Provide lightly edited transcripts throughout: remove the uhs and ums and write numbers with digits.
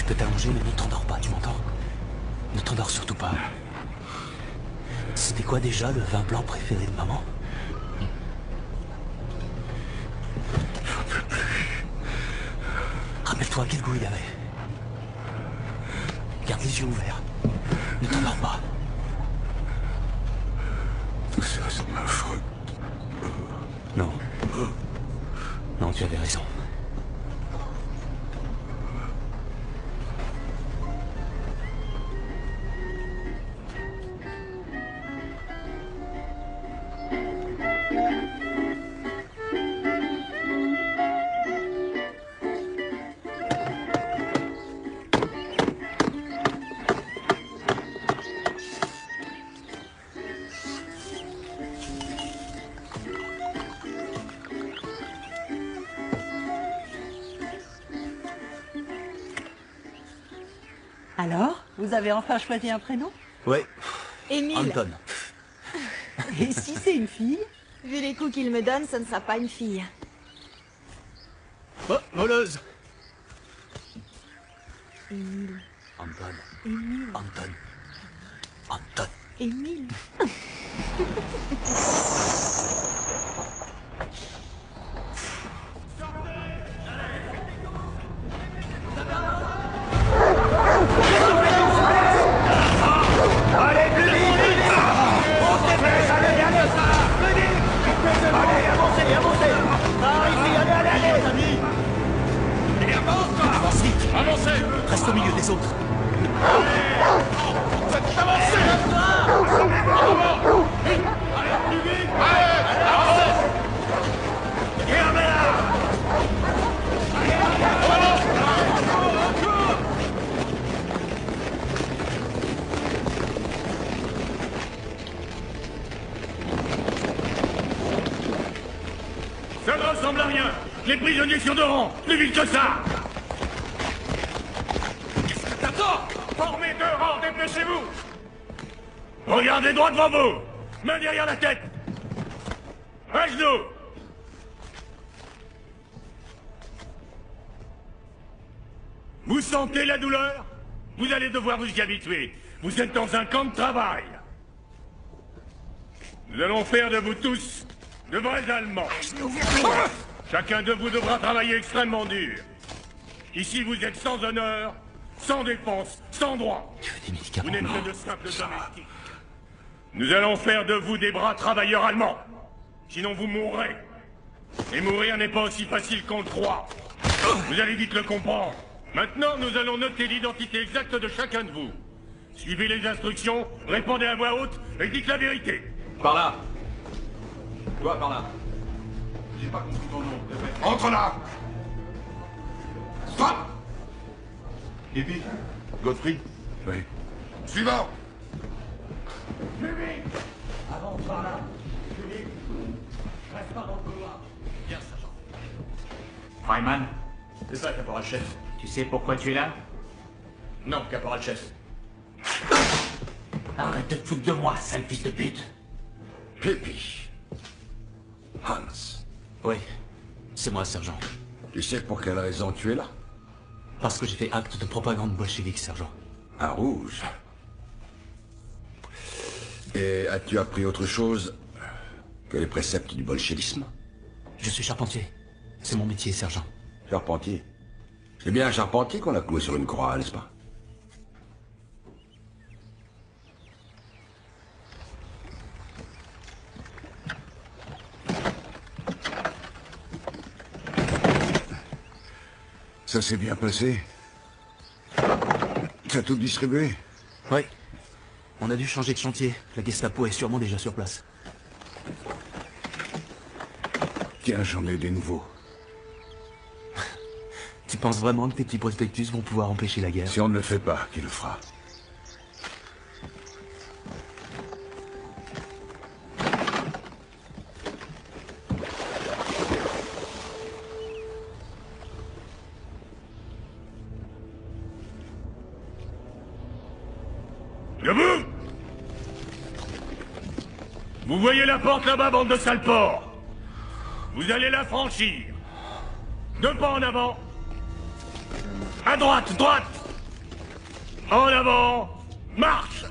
Tu peux t'allonger, mais ne t'endors pas, tu m'entends? Ne t'endors surtout pas. C'était quoi déjà le vin blanc préféré de maman? J'en peux plus. Rappelle-toi quel goût il avait. Garde les yeux ouverts. Ne t'endors pas. Tout ça, c'est ma faute. Non. Non, tu avais raison. Alors, vous avez enfin choisi un prénom? Ouais. Émile. Anton. Et si c'est une fille? Vu les coups qu'il me donne, ça ne sera pas une fille. Oh, voleuse. Émile. Anton. Émile. Anton. Anton. Émile. Allez, plus vite! On s'est fait, allez, allez, ça! Plus vite! Allez, avancez, avancez! Ah, ici, allez, allez, allez! Amis! Et avance, toi! Avance vite. Avancez! Reste au milieu des autres. Faites avancer! Allez, plus vite! Allez, avancez! Fermez là! Ça ne ressemble à rien! Les prisonniers sont de rang! Plus vite que ça! Qu'est-ce que t'attends? Formez deux rangs, dépêchez-vous! Regardez droit devant vous! Main derrière la tête! Un genou! Vous sentez la douleur? Vous allez devoir vous y habituer. Vous êtes dans un camp de travail. Nous allons faire de vous tous de vrais Allemands. Chacun de vous devra travailler extrêmement dur. Ici, vous êtes sans honneur, sans défense, sans droit. Tu veux des médicaments? Vous n'êtes que de simples domestiques. Nous allons faire de vous des bras travailleurs allemands. Sinon, vous mourrez. Et mourir n'est pas aussi facile qu'on le croit. Vous allez vite le comprendre. Maintenant, nous allons noter l'identité exacte de chacun de vous. Suivez les instructions, répondez à voix haute et dites la vérité. Par là. Toi, par là. J'ai pas compris ton nom, répète. Entre là. Stop. Et puis Godfrey. Oui. Suivant. Avance par là! Plus vite! Reste pas dans le couloir! Bien, sergent. Freiman, C'est ça, caporal-chef. tu sais pourquoi tu es là? Non, caporal-chef. Arrête de te foutre de moi, sale fils de pute! Pépi. Hans, Oui. C'est moi, sergent. tu sais pour quelle raison tu es là? Parce que j'ai fait acte de propagande bolchevique, sergent. Un rouge. Et as-tu appris autre chose que les préceptes du bolchevisme? Je suis charpentier. C'est mon métier, sergent. Charpentier. C'est bien un charpentier qu'on a cloué sur une croix, n'est-ce pas? Ça s'est bien passé. T'as tout distribué? Oui. On a dû changer de chantier. La Gestapo est sûrement déjà sur place. Tiens, j'en ai des nouveaux. Tu penses vraiment que tes petits prospectus vont pouvoir empêcher la guerre? Si on ne le fait pas, qui le fera? Debout! Vous voyez la porte là-bas, bande de sales porcs? Vous allez la franchir. Deux pas en avant. À droite, droite! En avant! Marche!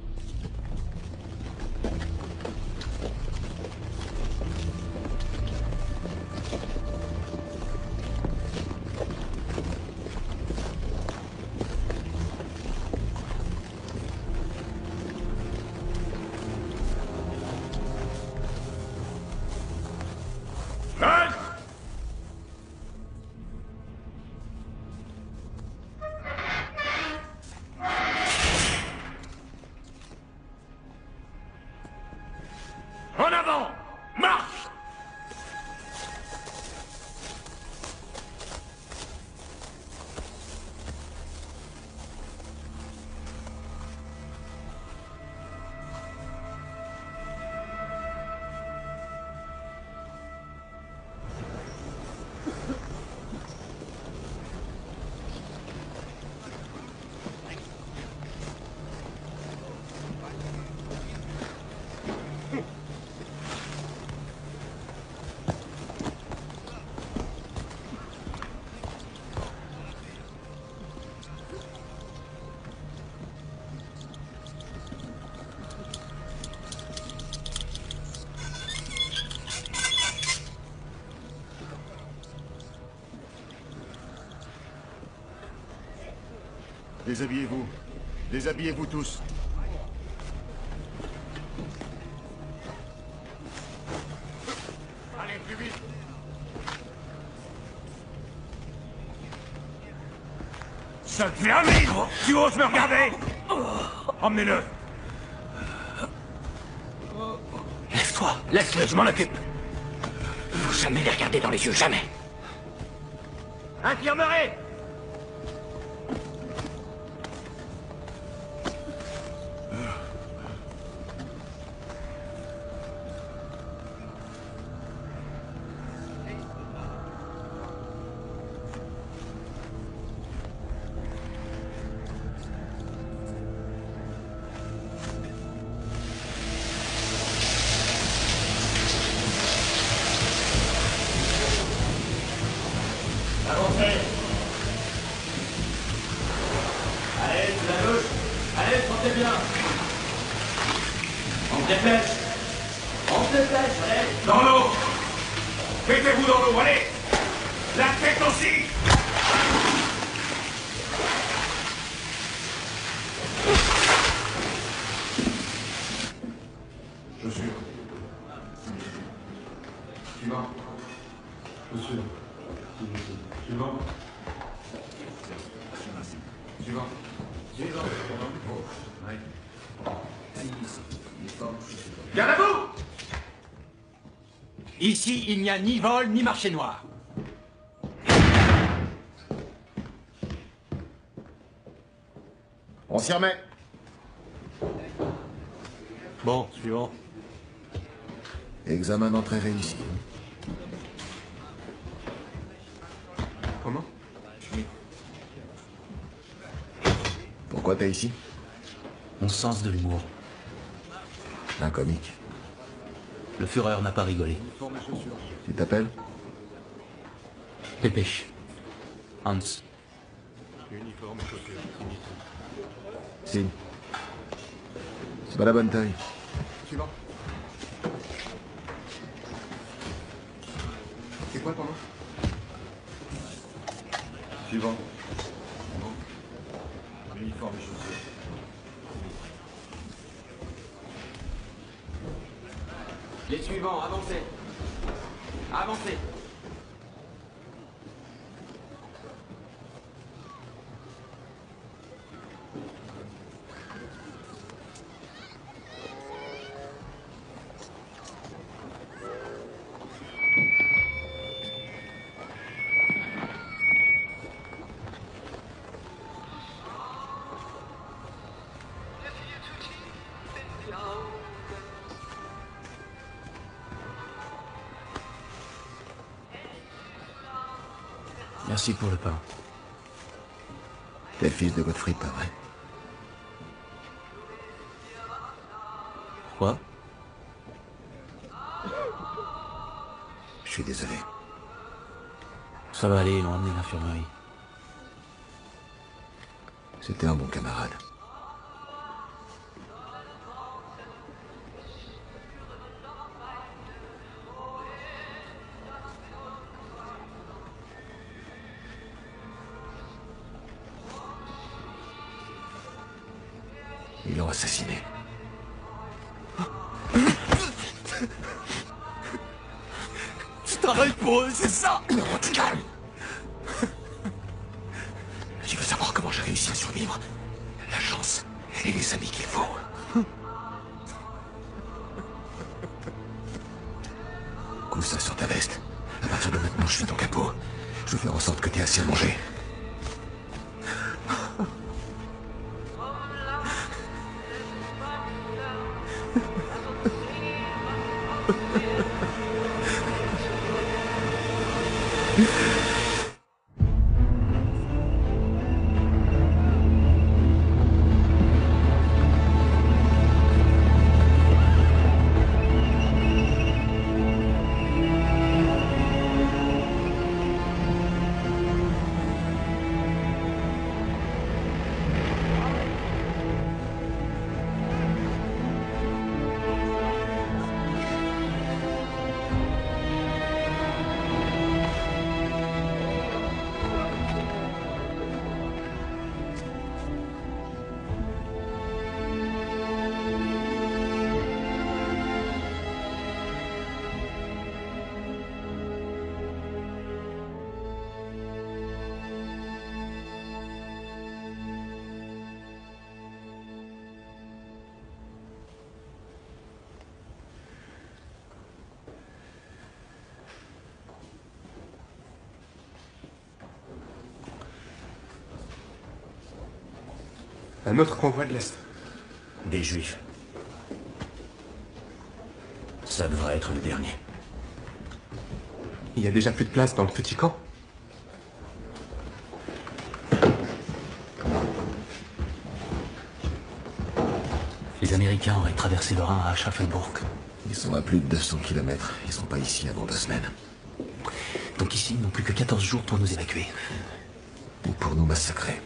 Halte! En avant! Marche! Déshabillez-vous. Déshabillez-vous tous. Allez, plus vite! Sale vermine! Tu oses me regarder? Emmenez-le! Lève-toi, laisse-le, je m'en occupe. Faut jamais les regarder dans les yeux, jamais. Infirmerie! Avancez! Allez, sous la gauche! Allez, sortez bien! On se dépêche! On se dépêche, allez! Dans l'eau! Mettez-vous dans l'eau, allez! La tête aussi! Chaussures. Suivant. Chaussures. Suivant. Suivant. Suivant. Garde à vous! Ici, il n'y a ni vol, ni marché noir. On s'y remet. Bon, suivant. Examen d'entrée réussi. Comment? Pourquoi t'es ici? Mon sens de l'humour. Un comique. Le Führer n'a pas rigolé. Tu t'appelles? Dépêche. Hans. Signe. C'est pas la bonne taille. Suivant. C'est quoi ton nom? Suivant. Bon. Uniforme et chaussures. Les suivants, avancez. Avancez. Merci pour le pain. T'es le fils de Godfrey, pas vrai? Quoi? Je suis désolé. Ça va aller, ils l'ont emmené à l'infirmerie. C'était un bon camarade. Ils l'ont assassiné. Tu travailles pour eux, c'est ça? Non, tu calmes. Tu veux savoir comment j'ai réussi à survivre? La chance et les amis qu'il faut. Couche ça sur ta veste. À partir de maintenant, je suis ton capot. Je vais faire en sorte que tu aies assez à manger. Un autre convoi de l'Est. Des Juifs. Ça devrait être le dernier. Il y a déjà plus de place dans le petit camp. Les Américains auraient traversé le Rhin à Aschaffenburg. Ils sont à plus de 200 km. Ils sont pas ici avant 2 semaines. Donc ici, ils n'ont plus que 14 jours pour nous évacuer. Ou pour nous massacrer.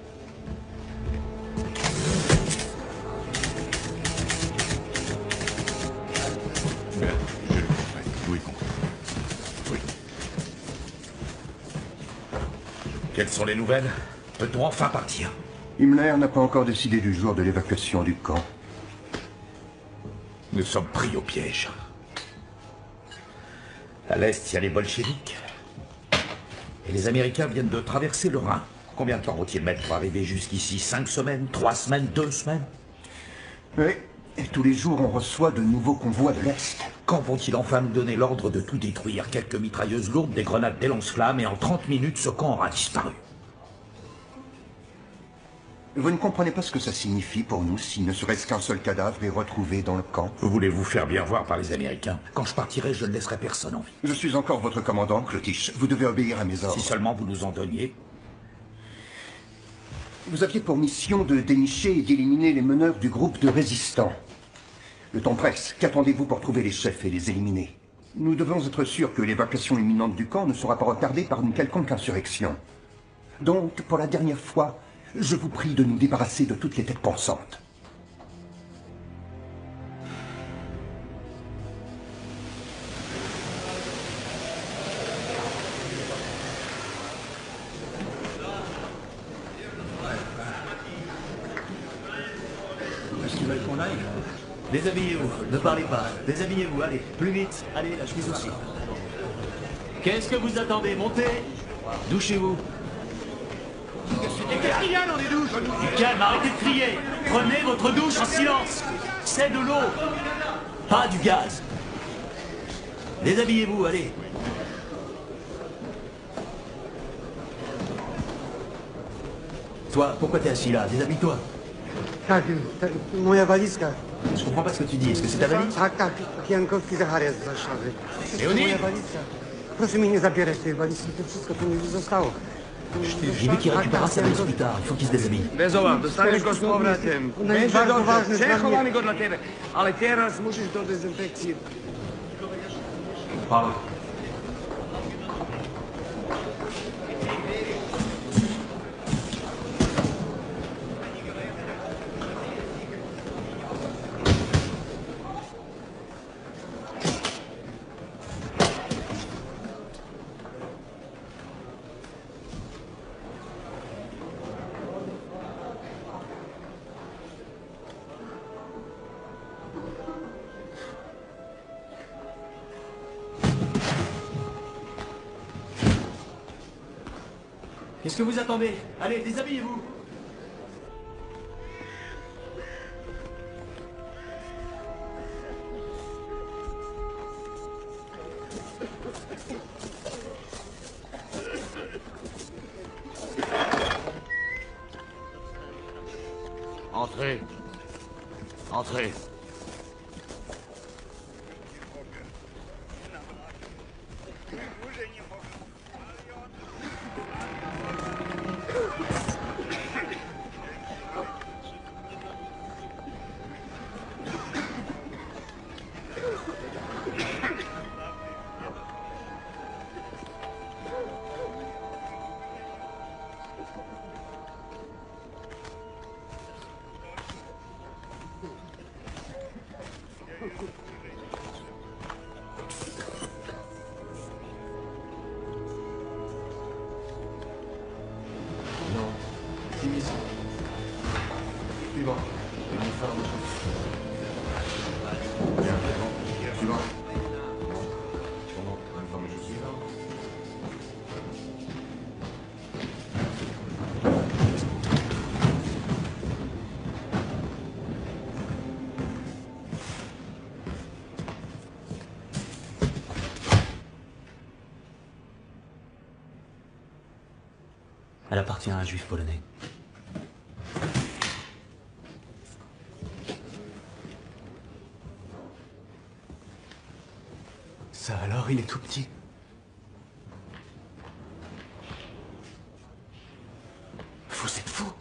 Je le comprends. Louis comprend. Oui. Quelles sont les nouvelles? Peut-on enfin partir? Himmler n'a pas encore décidé du jour de l'évacuation du camp. Nous sommes pris au piège. À l'Est, il y a les bolcheviks. Et les Américains viennent de traverser le Rhin. Combien de temps vont-ils mettre pour arriver jusqu'ici? 5 semaines? 3 semaines? 2 semaines? Oui, et tous les jours on reçoit de nouveaux convois de l'Est. Quand vont-ils enfin nous donner l'ordre de tout détruire? Quelques mitrailleuses lourdes, des grenades, des lance-flammes, et en 30 minutes, ce camp aura disparu. Vous ne comprenez pas ce que ça signifie pour nous si ne serait-ce qu'un seul cadavre est retrouvé dans le camp? Vous voulez vous faire bien voir par les Américains? Quand je partirai, je ne laisserai personne en vie. Je suis encore votre commandant, Clotiche. Vous devez obéir à mes ordres. Si seulement vous nous en donniez. Vous aviez pour mission de dénicher et d'éliminer les meneurs du groupe de résistants. Le temps presse. Qu'attendez-vous pour trouver les chefs et les éliminer? Nous devons être sûrs que l'évacuation imminente du camp ne sera pas retardée par une quelconque insurrection. Donc, pour la dernière fois, je vous prie de nous débarrasser de toutes les têtes pensantes. Où est-ce qu'ils veulent qu'on aille? Déshabillez-vous, ne parlez pas. Déshabillez-vous, allez, plus vite. Allez, la chemise aussi. Qu'est-ce que vous attendez? Montez. Douchez-vous. Qu'est-ce qu'il y a dans les douches? Du calme, arrêtez de crier. Prenez votre douche en silence. C'est de l'eau, pas du gaz. Déshabillez-vous, allez. Toi, pourquoi t'es assis là? Déshabille-toi. Moja walizka. Je comprends pas ce que tu dis. Est-ce que c'est ta valise? Tak, tak. Jankowski Zacharias z Warszawy. Leonie? Moja walizka. Proszę mi nie zabierać tej walizki, to wszystko tu mi zostało. J'ai vu qu'il récupérera sa valise plus tard. Il faut qu'il se déshabille. Bez obaw, dostaniesz go z powrotem. Będzie dobrze, przechowamy go dla ciebie. Ale teraz musisz do dezynfekcji. Pardon. Qu'est-ce que vous attendez? Allez, déshabillez-vous. Entrez. Entrez. Suivant. Bien, suivant. Uniforme suivant. Elle appartient à un juif polonais. Ça alors, il est tout petit. Vous êtes fou.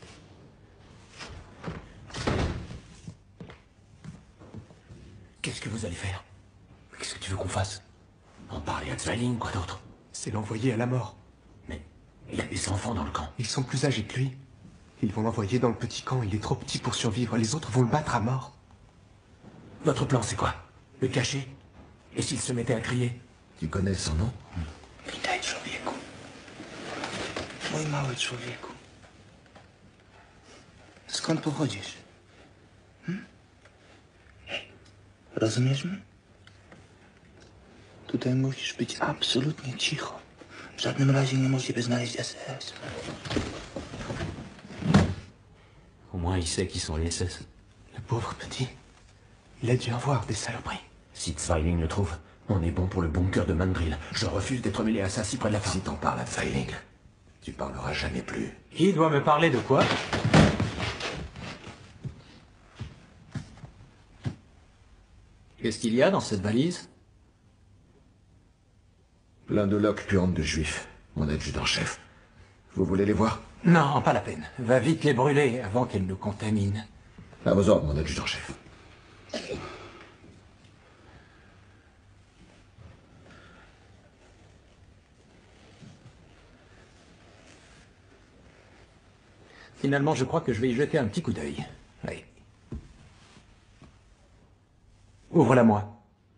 Qu'est-ce que vous allez faire? Qu'est-ce que tu veux qu'on fasse? En parler à Zweiling, quoi d'autre? C'est l'envoyer à la mort. Mais il y a des enfants dans le camp. Ils sont plus âgés que lui. Ils vont l'envoyer dans le petit camp. Il est trop petit pour survivre. Les autres vont le battre à mort. Votre plan, c'est quoi? Le cacher? Et s'il se mettait à crier? Tu connais son nom? Witaj, człowieku. Mój mały człowieku. Skąd pochodzisz? Rozumiesz mnie? Tutaj musisz być absolutnie cicho. W żadnym razie nie możliwe znaleźć SS. Au moins, il sait qui sont les SS. Le pauvre petit. Il a dû en voir des saloperies. Si Zweiling le trouve, on est bon pour le bunker de Mandrill. Je refuse d'être mêlé à ça si près de la fin. Si t'en parles à Zweiling, tu parleras jamais plus. Qui doit me parler de quoi? Qu'est-ce qu'il y a dans cette valise? Plein de loques puantes de juifs, mon adjudant-chef. Vous voulez les voir? Non, pas la peine. Va vite les brûler avant qu'elles nous contaminent. À vos ordres, mon adjudant-chef. Finalement, je crois que je vais y jeter un petit coup d'œil. Oui. Ouvre-la moi.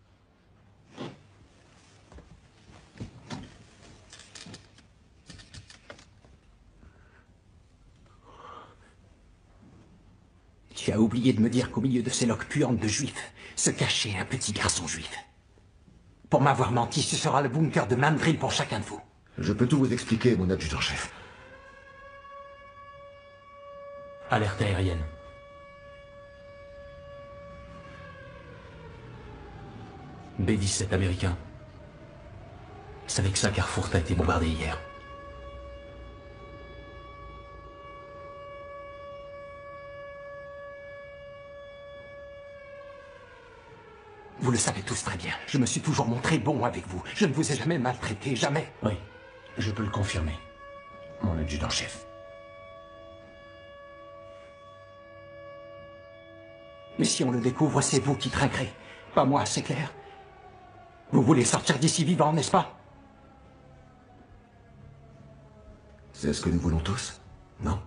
Tu as oublié de me dire qu'au milieu de ces loques puantes de juifs se cachait un petit garçon juif. Pour m'avoir menti, ce sera le bunker de Mandrill pour chacun de vous. Je peux tout vous expliquer, mon adjudant-chef. Alerte aérienne. B-17 américain. C'est avec ça qu'Arfourt a été bombardé hier. Vous le savez tous très bien. Je me suis toujours montré bon avec vous. Je ne vous ai jamais maltraité, jamais. Oui, je peux le confirmer. Mon adjudant-chef. Mais si on le découvre, c'est vous qui trinquerez. Pas moi, c'est clair. Vous voulez sortir d'ici vivant, n'est-ce pas? C'est ce que nous voulons tous, non?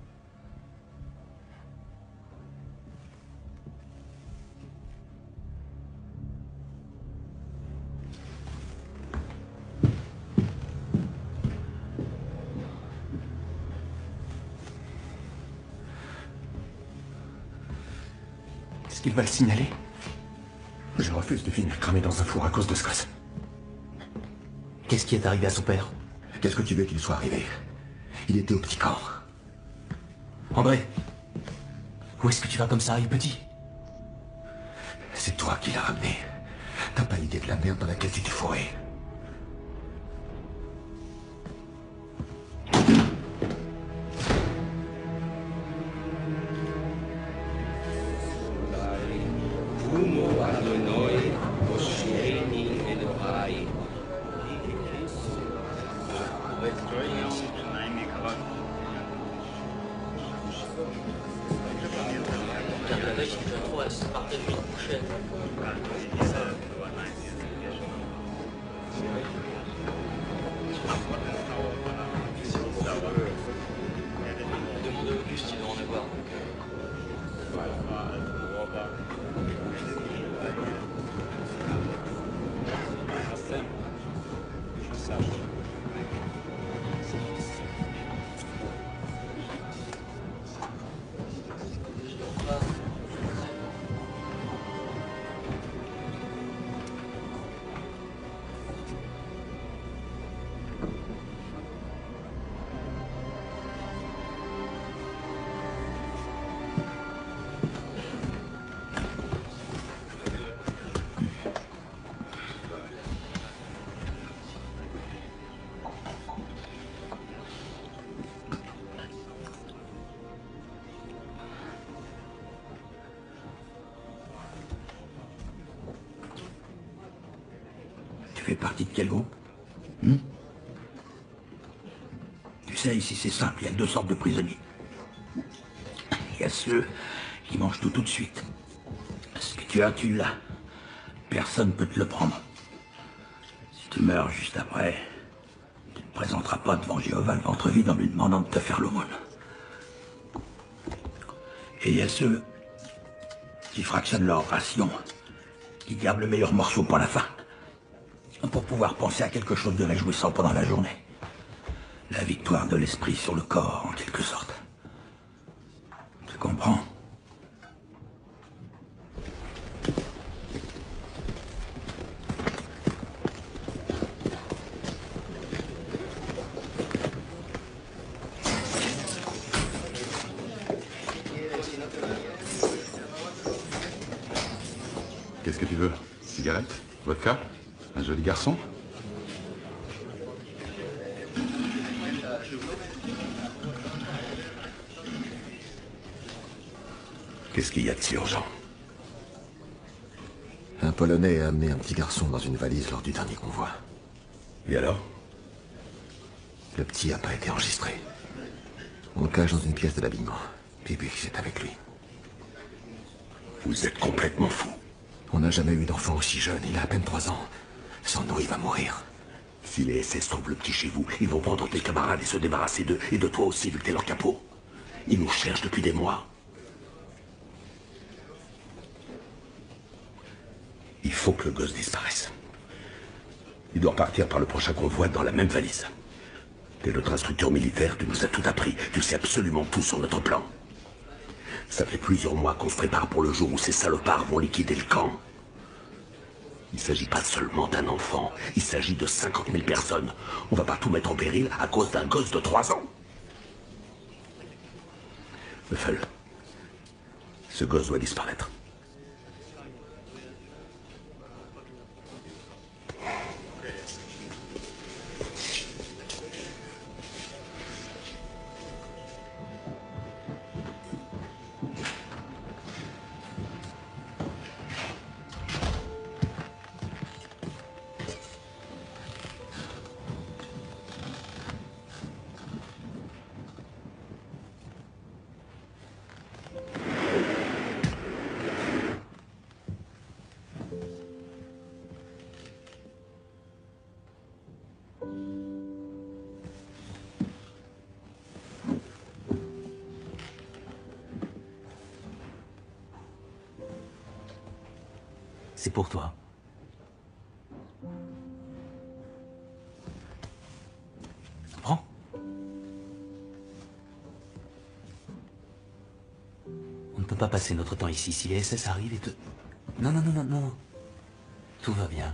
Est-ce qu'il va le signaler? Je refuse de finir cramé dans un four à cause de ce gosse. Qu'est-ce qui est arrivé à son père? Qu'est-ce que tu veux qu'il soit arrivé? Il était au petit camp. André, où est-ce que tu vas comme ça, il est petit? C'est toi qui l'as ramené. T'as pas idée de la merde dans laquelle tu t'es fourré. Tu fais partie de quel groupe? Tu sais, ici c'est simple, il y a deux sortes de prisonniers. Il y a ceux qui mangent tout de suite. Ce que tu as, tu l'as. Personne ne peut te le prendre. Si tu meurs juste après, tu ne te présenteras pas devant Jéhovah le ventre vide en lui demandant de te faire l'aumône. Et il y a ceux qui fractionnent leur ration, qui gardent le meilleur morceau pour la fin, pour pouvoir penser à quelque chose de réjouissant pendant la journée. La victoire de l'esprit sur le corps, en quelque sorte. Tu comprends? Qu'est-ce que tu veux? Cigarette? Vodka? Un joli garçon? Qu'est-ce qu'il y a de si urgent? Un Polonais a amené un petit garçon dans une valise lors du dernier convoi. Et alors? Le petit n'a pas été enregistré. On le cache dans une pièce de l'habillement. Bibi, c'est avec lui. Vous êtes complètement fou. On n'a jamais eu d'enfant aussi jeune. Il a à peine 3 ans. Sans nous, il va mourir. Si les SS trouvent le petit chez vous, ils vont prendre tes camarades et se débarrasser d'eux, et de toi aussi, vu que t'es leur capot. Ils nous cherchent depuis des mois. Il faut que le gosse disparaisse. Il doit partir par le prochain convoi dans la même valise. T'es notre instructeur militaire, tu nous as tout appris. Tu sais absolument tout sur notre plan. Ça fait plusieurs mois qu'on se prépare pour le jour où ces salopards vont liquider le camp. Il ne s'agit pas seulement d'un enfant, il s'agit de 50 000 personnes. On va pas tout mettre en péril à cause d'un gosse de 3 ans. Buffel, ce gosse doit disparaître. C'est pour toi. Prends. On ne peut pas passer notre temps ici. Si les SS arrivent et te... Non, non, non, non, non. Tout va bien.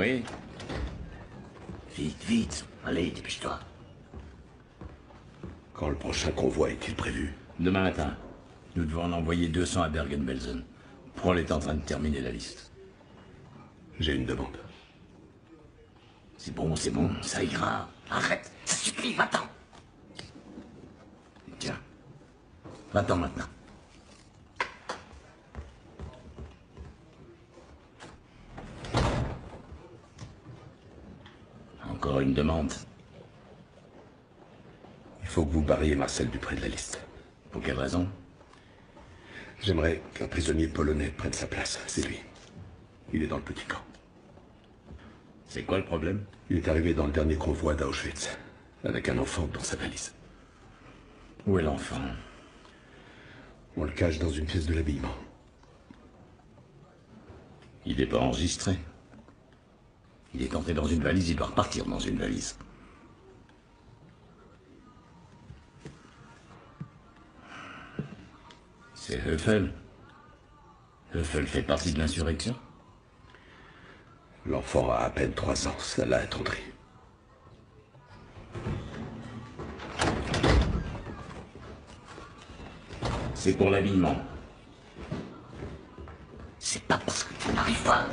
Oui. Vite, vite. Allez, dépêche-toi. Quand le prochain convoi est-il prévu? Demain matin. Nous devons en envoyer 200 à Bergen-Belsen. Prol est en train de terminer la liste. J'ai une demande. C'est bon, ça ira. Arrête, ça suffit, va-t'en. Tiens. Va-t'en maintenant. Encore une demande. Il faut que vous barriez Marcel Dupré de la liste. Pour quelle raison? J'aimerais qu'un prisonnier polonais prenne sa place. C'est lui. Il est dans le petit camp. C'est quoi le problème? Il est arrivé dans le dernier convoi d'Auschwitz, avec un enfant dans sa valise. Où est l'enfant? On le cache dans une pièce de l'habillement. Il n'est pas enregistré. Il est entré dans une valise, il doit repartir dans une valise. C'est Höfel. Höfel fait partie de l'insurrection? L'enfant a à peine 3 ans, ça l'a attendri. C'est pour l'habillement. C'est pas parce que tu n'arrives pas.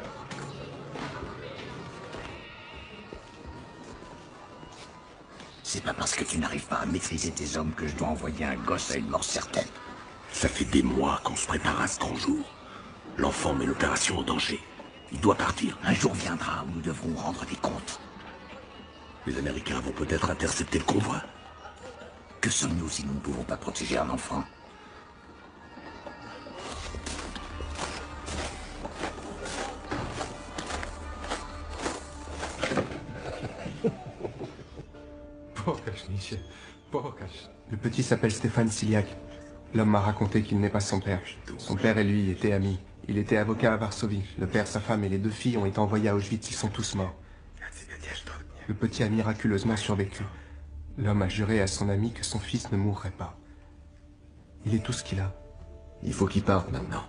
C'est pas parce que tu n'arrives pas à maîtriser tes hommes que je dois envoyer un gosse à une mort certaine. Ça fait des mois qu'on se prépare à ce grand jour. L'enfant met l'opération en danger. Il doit partir. Un jour viendra où nous devrons rendre des comptes. Les Américains vont peut-être intercepter le convoi. Que sommes-nous si nous ne pouvons pas protéger un enfant? Le petit s'appelle Stéphane Siliak. L'homme m'a raconté qu'il n'est pas son père. Son père et lui étaient amis. Il était avocat à Varsovie. Le père, sa femme et les 2 filles ont été envoyés à Auschwitz. Ils sont tous morts. Le petit a miraculeusement survécu. L'homme a juré à son ami que son fils ne mourrait pas. Il est tout ce qu'il a. Il faut qu'il parte maintenant.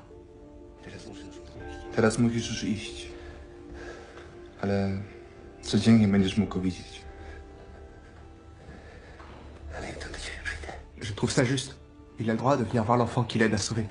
Teraz musisz już iść. Ale codziennie będziesz mógł go widzieć. Je trouve ça juste. Il a le droit de venir voir l'enfant qu'il aide à sauver.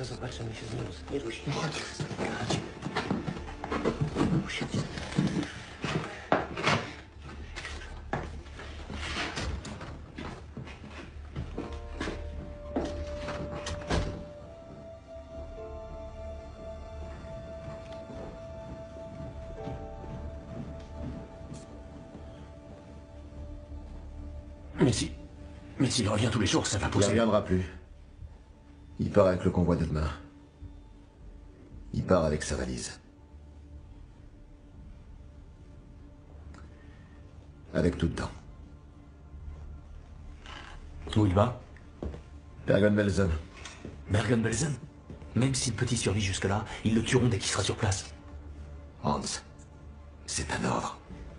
Mais s'il revient tous les jours, ça va pousser. Il ne reviendra plus. Il part avec le convoi de demain. Il part avec sa valise. Avec tout dedans. Où il va? Bergen-Belsen. Bergen-Belsen? Même si le petit survit jusque-là, ils le tueront dès qu'il sera sur place. Hans, c'est un ordre.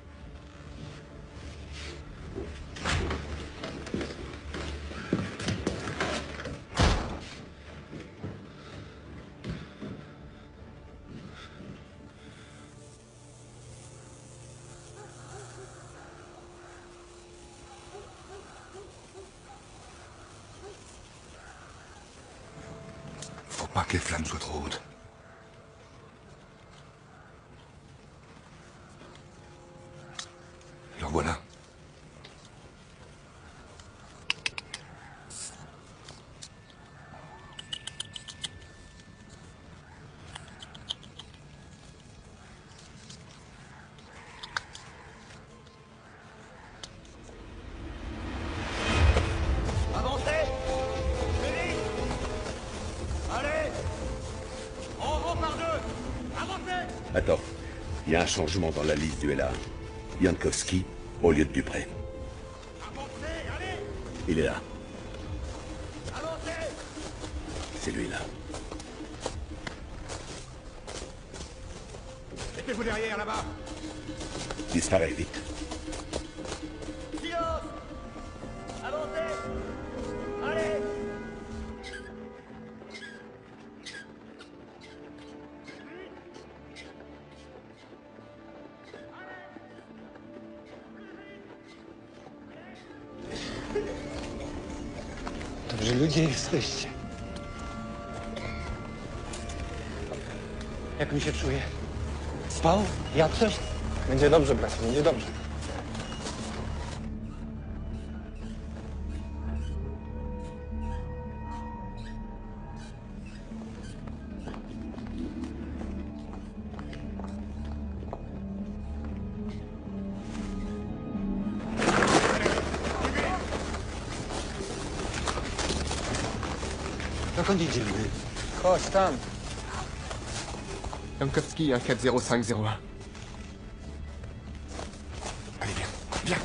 Faut pas que les flammes soient trop hautes. Alors voilà. Avancez! Plus vite! Allez! On rend par 2! Avancez! Attends, il y a un changement dans la liste du LA. Jankowski au lieu de Dupré. Il est là. C'est lui là. Mettez-vous derrière, là-bas! Disparaît vite. Silence! Avancez! Allez! że ludzie jesteście. Jak mi się czuje? Spał? Jadł coś? Będzie dobrze, bracie, będzie dobrze. Dokąd idziemy? Chodź, tam. Jankowski, 14050. Allez, viens, viens.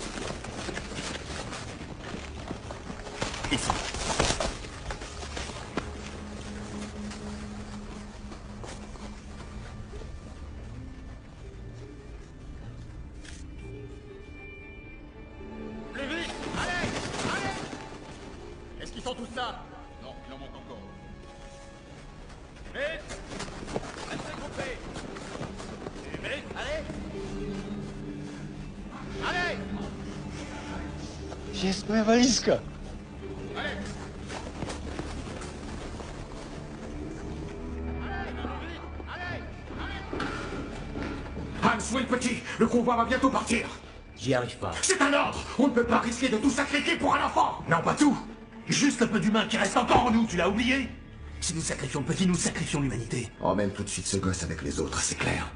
Ici. Plus vite! Allez! Allez! Est-ce qu'ils font tout ça? Non, il en manque encore. Vite! Restez groupés! Et vite! Allez! Allez! Gdzie jest moja walizka? Allez! Hans, où est le petit? Le convoi va bientôt partir. J'y arrive pas. C'est un ordre. On ne peut pas risquer de tout sacrifier pour un enfant. Non, pas tout. Juste un peu d'humain qui reste encore en nous, tu l'as oublié? Si nous sacrifions le petit, nous sacrifions l'humanité. Emmène tout de suite ce gosse avec les autres, c'est clair.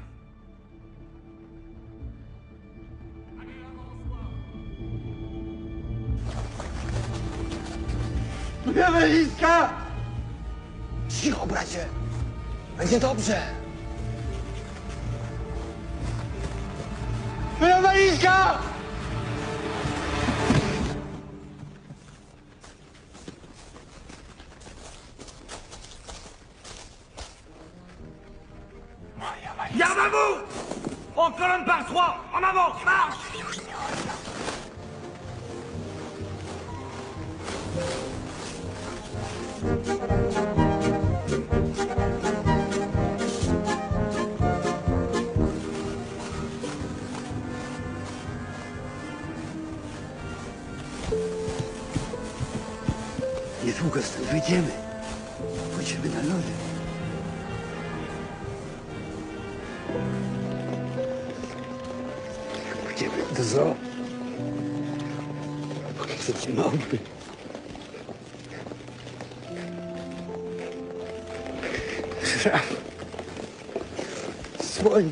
Moja walizka! Cicho, bracie. Będzie dobrze. Moja walizka! Garde à vous! En colonne par 3! En avant! Marche! Niedługo stąd wyjdziemy. Pójdziemy na lody. Pójdziemy do zoo. Pokażę ci małpy. Żab. Słoń.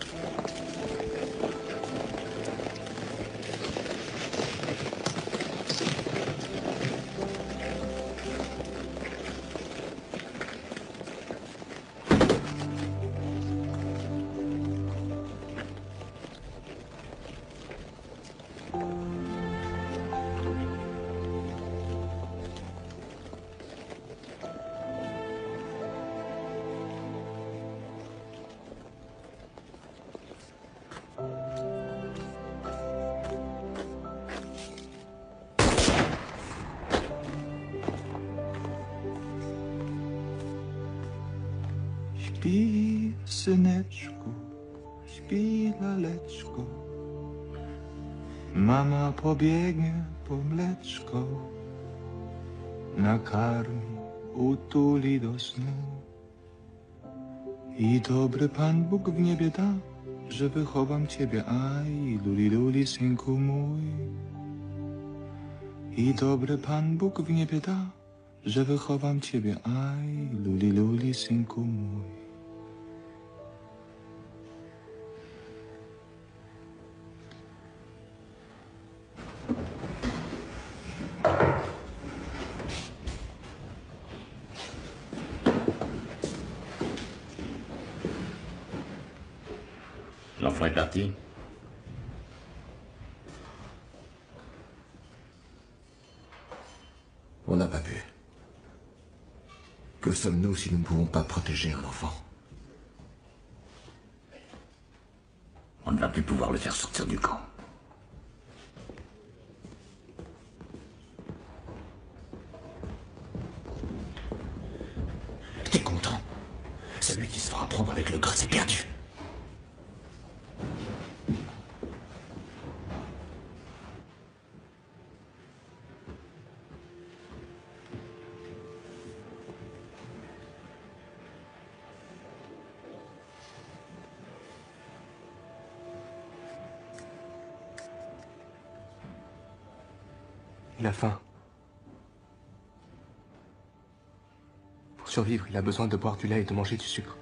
Śpi, syneczku, śpi, laleczko. Mama pobiegnie po mleczko, nakarmi, utuli do snu. I dobry Pan Bóg w niebie da, że wychowam ciebie, aj, luli, luli, synku mój. I dobry Pan Bóg w niebie da, że wychowam ciebie, aj, luli, luli, synku mój. L'enfant est parti. On n'a pas pu. Que sommes-nous si nous ne pouvons pas protéger un enfant? On ne va plus pouvoir le faire sortir du camp. T'es content? Celui qui se fera prendre avec le gosse est perdu. Il a faim. Pour survivre, il a besoin de boire du lait et de manger du sucre.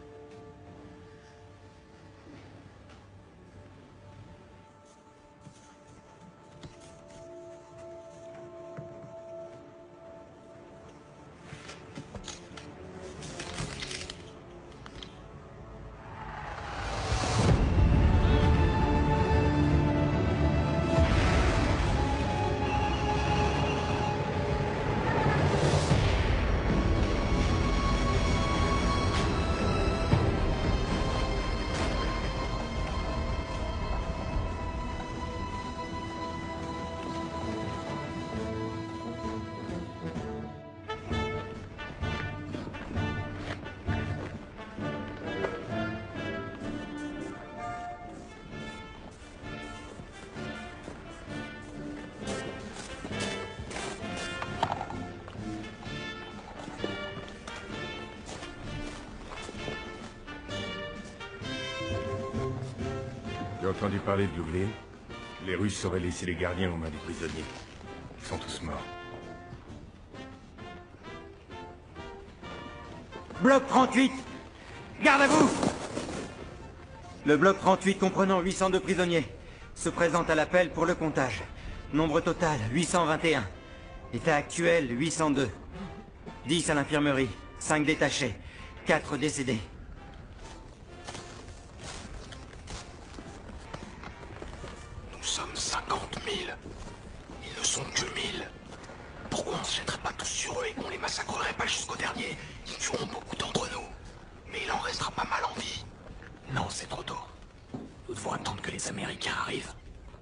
J'ai entendu parler de Lublin. Les Russes auraient laissé les gardiens aux mains des prisonniers. Ils sont tous morts. Bloc 38! Garde à vous! Le bloc 38 comprenant 802 prisonniers se présente à l'appel pour le comptage. Nombre total 821. État actuel 802. 10 à l'infirmerie, 5 détachés, 4 décédés. Nous sommes 50 000. Ils ne sont que 1000. Pourquoi on ne se jetterait pas tous sur eux et qu'on les massacrerait pas jusqu'au dernier? Ils tueront beaucoup d'entre nous. Mais il en restera pas mal en vie. Non, c'est trop tôt. Nous devons attendre que les Américains arrivent.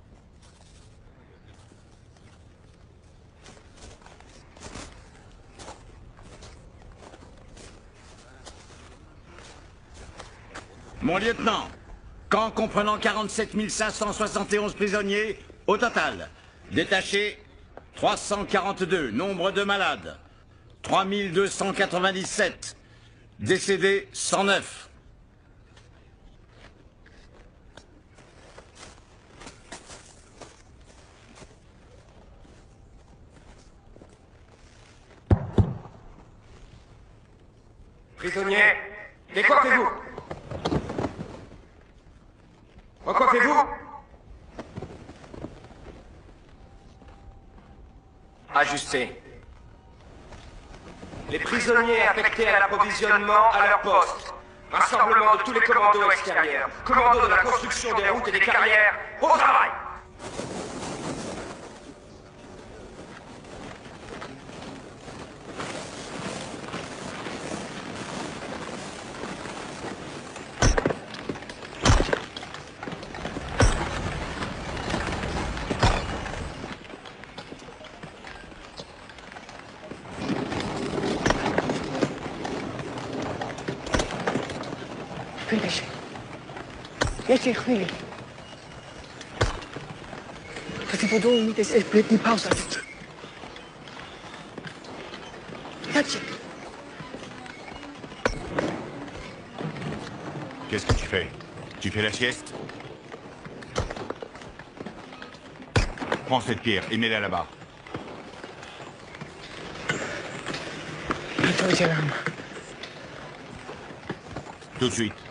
Mon lieutenant, camp comprenant 47 571 prisonniers au total. Détachés, 342. Nombre de malades, 3297. Décédés, 109. Prisonniers, décoiffez-vous! Recoiffez-vous! Ajustez. Les prisonniers affectés à l'approvisionnement à leur poste. Rassemblement de tous les commandos extérieurs. Commandos de la construction des routes et des carrières. Au travail! Finish. Jeszcze chwili. Prawdopodobnie mi jest zbytni pauza. Qu'est-ce que tu fais? Tu fais la sieste? Prends cette pierre et mets-la là-bas. Tout de suite.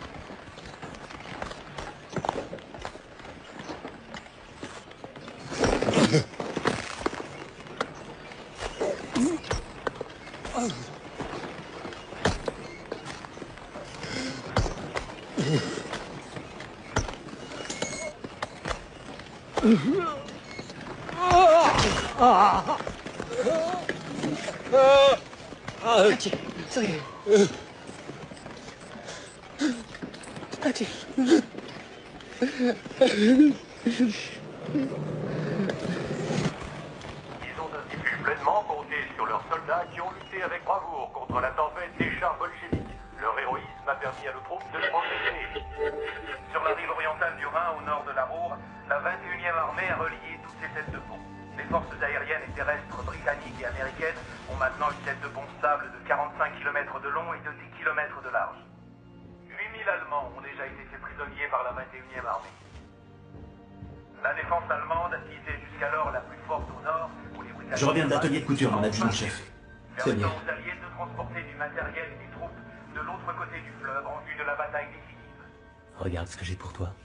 Ils ont ainsi pu pleinement compter sur leurs soldats qui ont lutté avec bravoure contre la tempête des chars bolcheviques. Leur héroïsme a permis à nos troupes de se protéger. Sur la rive orientale du Rhin, au nord de la Ruhr, la 21e armée a relié toutes ses têtes de pont. Les forces aériennes et terrestres britanniques et américaines ont maintenant une tête de pont stable de 45 km de long et de 10 km de large. 8000 Allemands ont déjà été faits prisonniers par la 21e armée. La défense allemande, qui était jusqu'alors la plus forte au nord, où les Britanniques Je reviens de l'atelier de couture, mon adjudant-chef. C'est bien. Permettant aux alliés de transporter du matériel et des troupes de l'autre côté du fleuve en vue de la bataille décisive. Regarde ce que j'ai pour toi.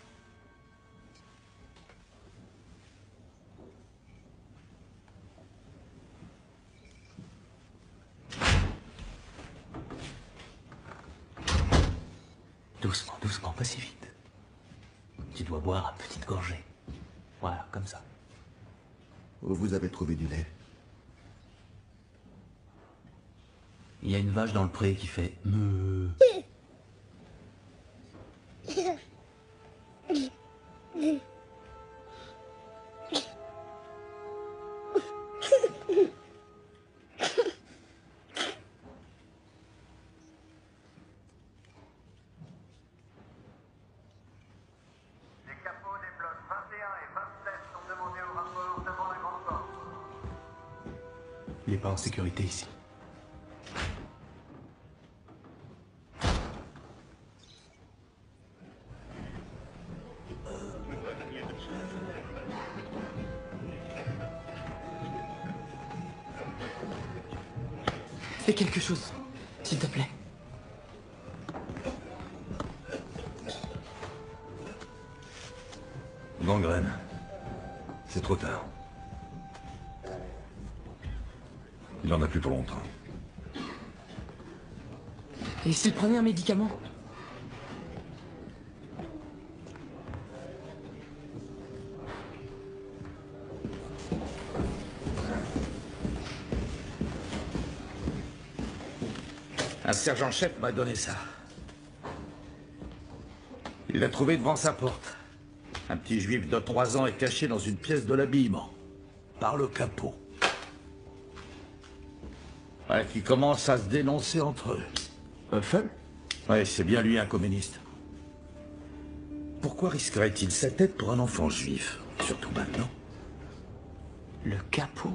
Doucement, doucement, pas si vite. Tu dois boire à petite gorgée. Voilà, comme ça. Où vous avez trouvé du lait? Il y a une vache dans le pré qui fait meuh. Il n'est pas en sécurité ici. Fais quelque chose, s'il te plaît. Gangrène. C'est trop tard. Il en a plus pour longtemps. Et s'il prenait un médicament? Un sergent-chef m'a donné ça. Il l'a trouvé devant sa porte. Un petit juif de 3 ans est caché dans une pièce de l'habillement. Par le capot. Ouais, qui commence à se dénoncer entre eux. Un feu? Ouais, c'est bien lui un communiste. Pourquoi risquerait-il sa tête pour un enfant juif? Surtout maintenant. Le capot?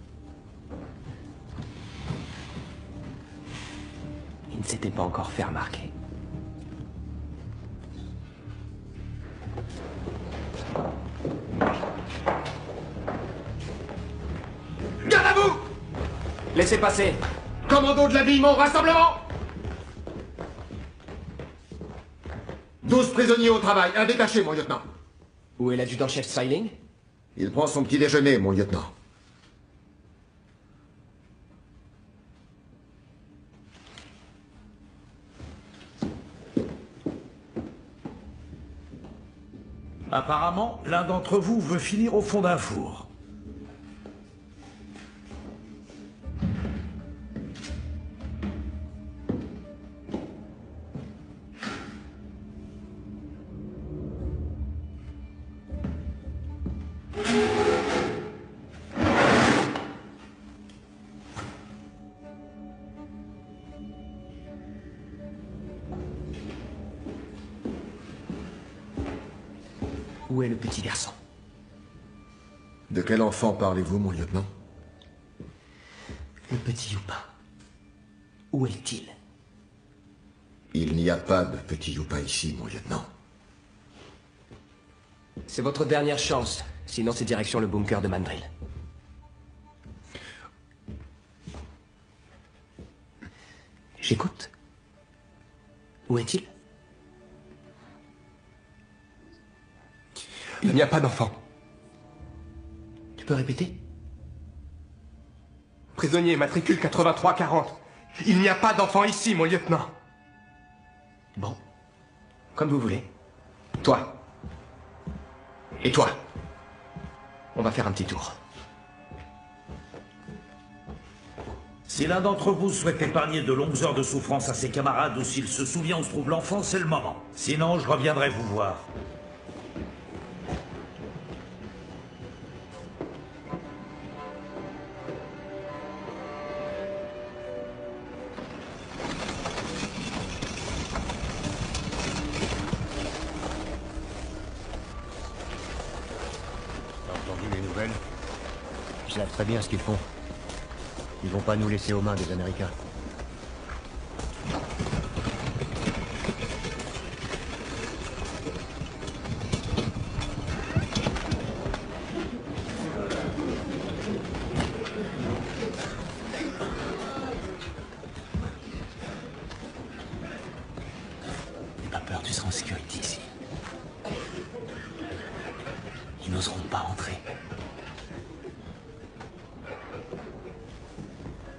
Il ne s'était pas encore fait remarquer. Garde à vous! Laissez passer. Commando de l'habillement, rassemblement! 12 prisonniers au travail, un détaché, mon lieutenant. Où est l'adjudant-chef Styling? Il prend son petit déjeuner, mon lieutenant. Apparemment, l'un d'entre vous veut finir au fond d'un four. Où est le petit garçon? De quel enfant parlez-vous, mon lieutenant? Le petit Youpa. Où est-il? Il n'y a pas de petit Youpa ici, mon lieutenant. C'est votre dernière chance. Sinon, c'est direction le bunker de Mandrill. J'écoute. Où est-il? Il n'y a pas d'enfant. Tu peux répéter? Prisonnier, matricule 8340. Il n'y a pas d'enfant ici, mon lieutenant. Bon. Comme vous voulez. Toi. Et toi. On va faire un petit tour. Si l'un d'entre vous souhaite épargner de longues heures de souffrance à ses camarades ou s'il se souvient où se trouve l'enfant, c'est le moment. Sinon, je reviendrai vous voir. Ils savent très bien ce qu'ils font. Ils vont pas nous laisser aux mains des Américains.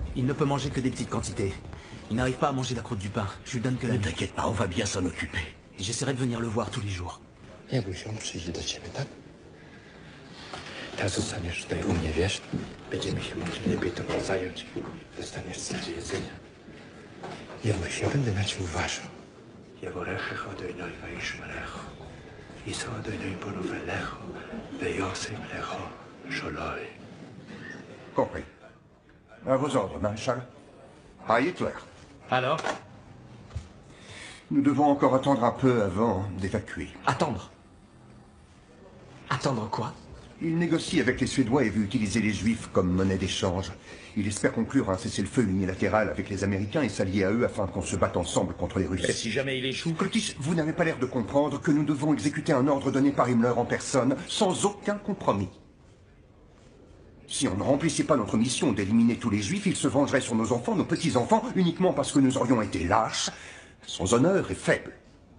Il ne peut manger que des petites quantités. Il n'arrive pas à manger la croûte du pain. Je lui donne que la... Ne t'inquiète pas, on va bien s'en occuper. J'essaierai de venir le voir tous les jours. Jakbyś on przyjdzie do ciebie, tak? Teraz zostaniesz tutaj u mnie, wiesz? Będziemy się mogli lepiej tobą zająć. Dostaniesz sobie jedzenia. Ja właśnie będę na ciebie uważał. יבורכך אדוני וישמרך, יישא אדוני בנובלך, ויעשה לך שלום. Compris. À vos ordres, maréchal. À Hitler. Alors? Nous devons encore attendre un peu avant d'évacuer. Attendre? Attendre quoi? Il négocie avec les Suédois et veut utiliser les Juifs comme monnaie d'échange. Il espère conclure un cessez-le-feu unilatéral avec les Américains et s'allier à eux afin qu'on se batte ensemble contre les Russes. Et si jamais il échoue? Clotis, vous n'avez pas l'air de comprendre que nous devons exécuter un ordre donné par Himmler en personne, sans aucun compromis. Si on ne remplissait pas notre mission d'éliminer tous les Juifs, ils se vengeraient sur nos enfants, nos petits-enfants, uniquement parce que nous aurions été lâches, sans honneur et faibles.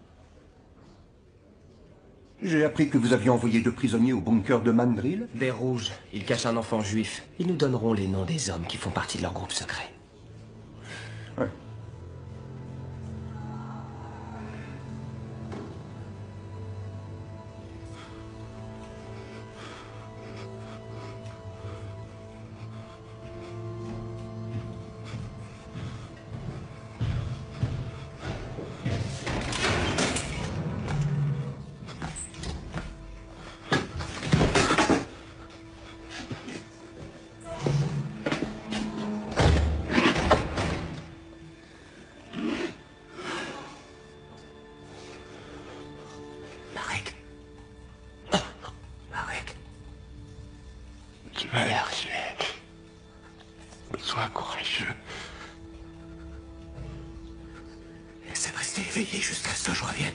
J'ai appris que vous aviez envoyé 2 prisonniers au bunker de Mandrill. Des rouges. Ils cachent un enfant juif. Ils nous donneront les noms des hommes qui font partie de leur groupe secret. Ouais. Tu vas y arriver. Sois courageux. Essaie de rester éveillé jusqu'à ce que je revienne.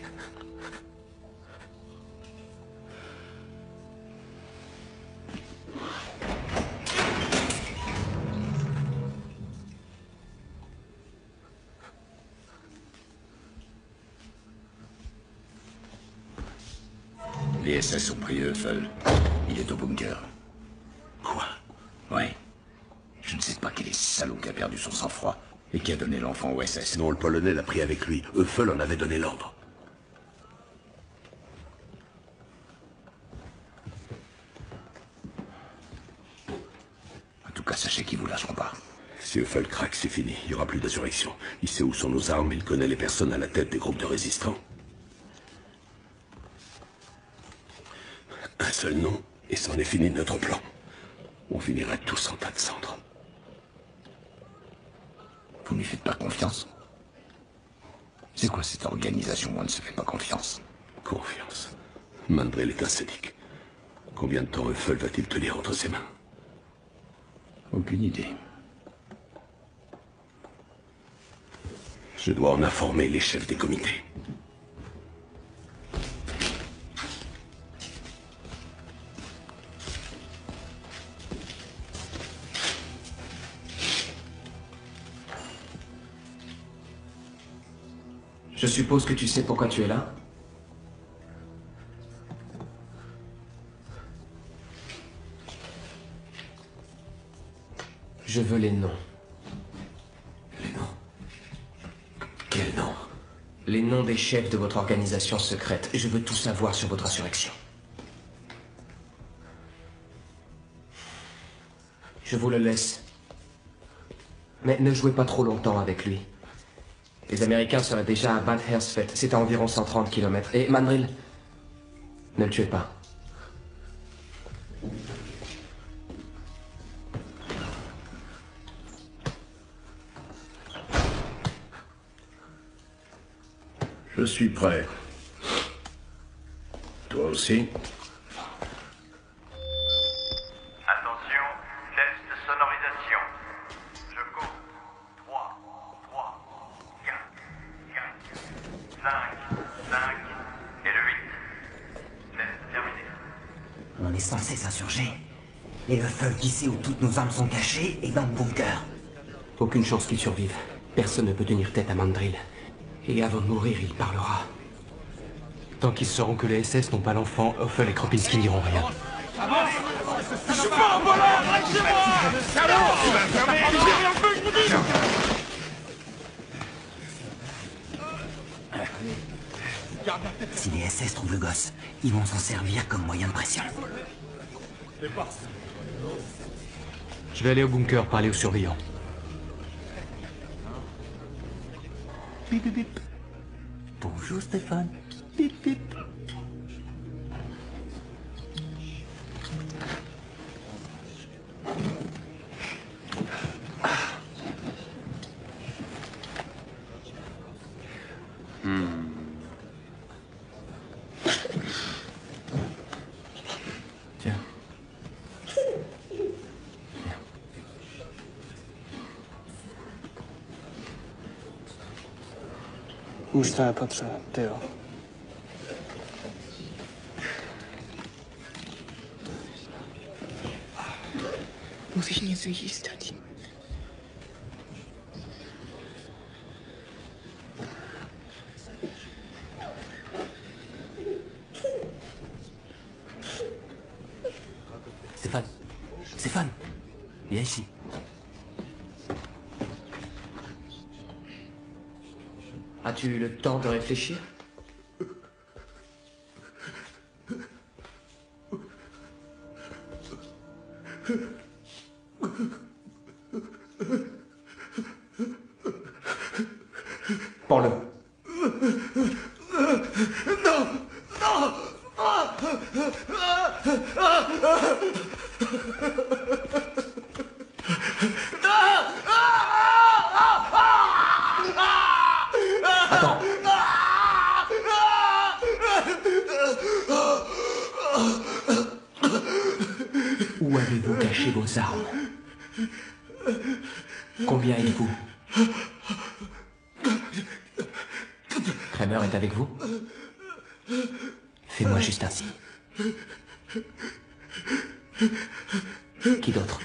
Les SS ont pris Eiffel. Il est au bunker. Quoi? Ouais. Je ne sais pas quel est ce salaud qui a perdu son sang-froid et qui a donné l'enfant au SS. Non, le Polonais l'a pris avec lui. Eiffel en avait donné l'ordre. En tout cas, sachez qu'ils vous lâcheront pas. Si Eiffel craque, c'est fini. Il n'y aura plus d'insurrection. Il sait où sont nos armes, il connaît les personnes à la tête des groupes de résistants. Un seul nom, et c'en est fini de notre plan. On finirait tous en tas de cendres. Vous ne lui faites pas confiance? C'est quoi cette organisation où on ne se fait pas confiance? Confiance. Mandrill est un sadique. Combien de temps Eiffel va-t-il tenir entre ses mains? Aucune idée. Je dois en informer les chefs des comités. Je suppose que tu sais pourquoi tu es là? Je veux les noms. Les noms? Quels noms? Les noms des chefs de votre organisation secrète. Je veux tout savoir sur votre insurrection. Je vous le laisse. Mais ne jouez pas trop longtemps avec lui. Les Américains seraient déjà à Bad Hersfeld. C'est à environ 130 km. Et Mandrill, ne le tuez pas. Je suis prêt. Toi aussi? Attention, test de sonorisation. Je compte. 3, 4, 5, et le 8. Test terminé. On est censé s'insurger. Et Eiffel qui sait où toutes nos armes sont cachées est dans le bunker. Aucune chance qu'il survive. Personne ne peut tenir tête à Mandrill. Et avant de mourir, il parlera. Tant qu'ils sauront que les SS n'ont pas l'enfant, Eiffel et Kropinski n'iront rien. Je suis pas un voleur, lâchez-moi! Salaud! Tu vas fermer! J'ai rien fait, je vous SS trouve le gosse, ils vont s'en servir comme moyen de pression. Je vais aller au bunker parler aux surveillants. Bip bip bip. Bonjour Stéphane. Bip bip. Tiens. Mustałem patrzę, Theo. Muss ich nie so hieß, Tati. Stéphane. Stéphane. Viens ici. As-tu eu le temps de réfléchir? Prends-le. Non! Non! Attends. Où avez-vous caché vos armes? Combien êtes-vous? Kramer est avec vous? Fais-moi juste ainsi. Qui d'autre?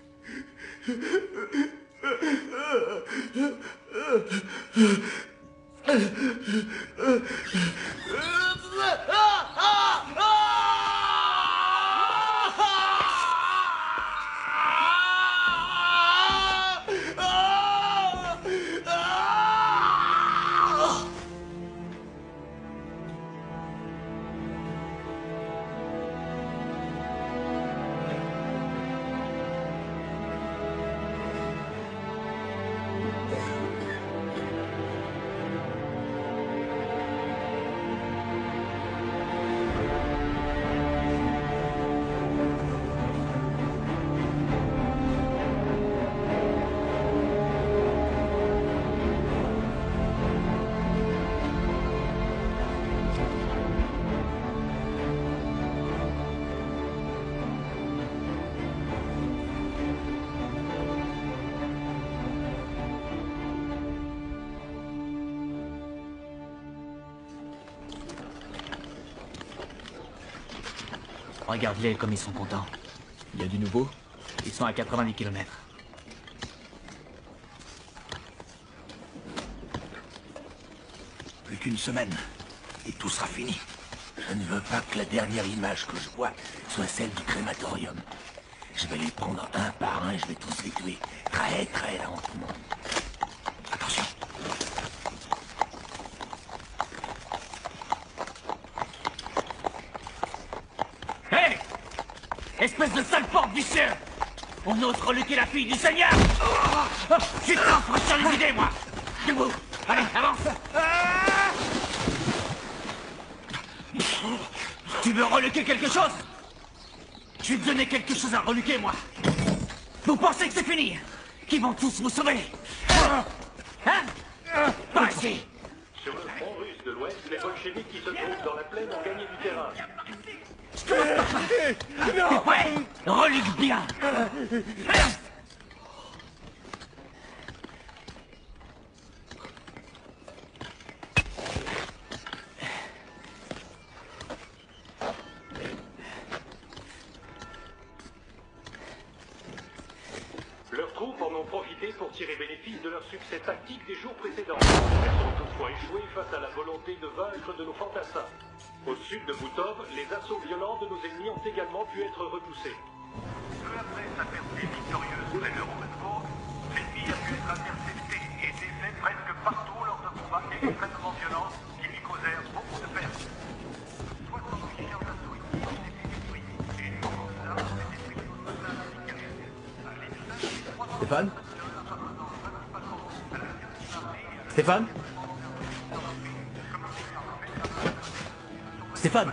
Regarde-les comme ils sont contents. Il y a du nouveau? Ils sont à 90 km. Plus qu'une semaine, et tout sera fini. Je ne veux pas que la dernière image que je vois soit celle du crématorium. Je vais les prendre un par un et je vais tous les tuer. Très, très lentement. Attention. Hé! Espèce de sale porte vicieux! On ose reluquer la fille du Seigneur! J'ai trop sur les idées, moi! Debout! Allez, avance! Tu veux reluquer quelque chose? Je vais te donner quelque chose à reluquer, moi! Vous pensez que c'est fini? Qu'ils vont tous vous sauver? Hein? Par ici! Sur le front russe de l'Ouest, les bolcheviks qui se trouvent dans la plaine ont gagné du terrain. Non! Ouais! Reluque bien! Leurs troupes en ont profité pour tirer bénéfice de leur succès tactique des jours précédents. Elles ont toutefois échoué face à la volonté de vaincre de nos fantassins. Au sud de Boutov, les assauts violents de nos ennemis ont également pu être repoussés. Peu après sa percée victorieuse près de Rosenburg, l'ennemi a pu être intercepté et défait presque partout lors de combats extrêmement violents qui lui causèrent beaucoup de pertes. Stéphane? Stéphane?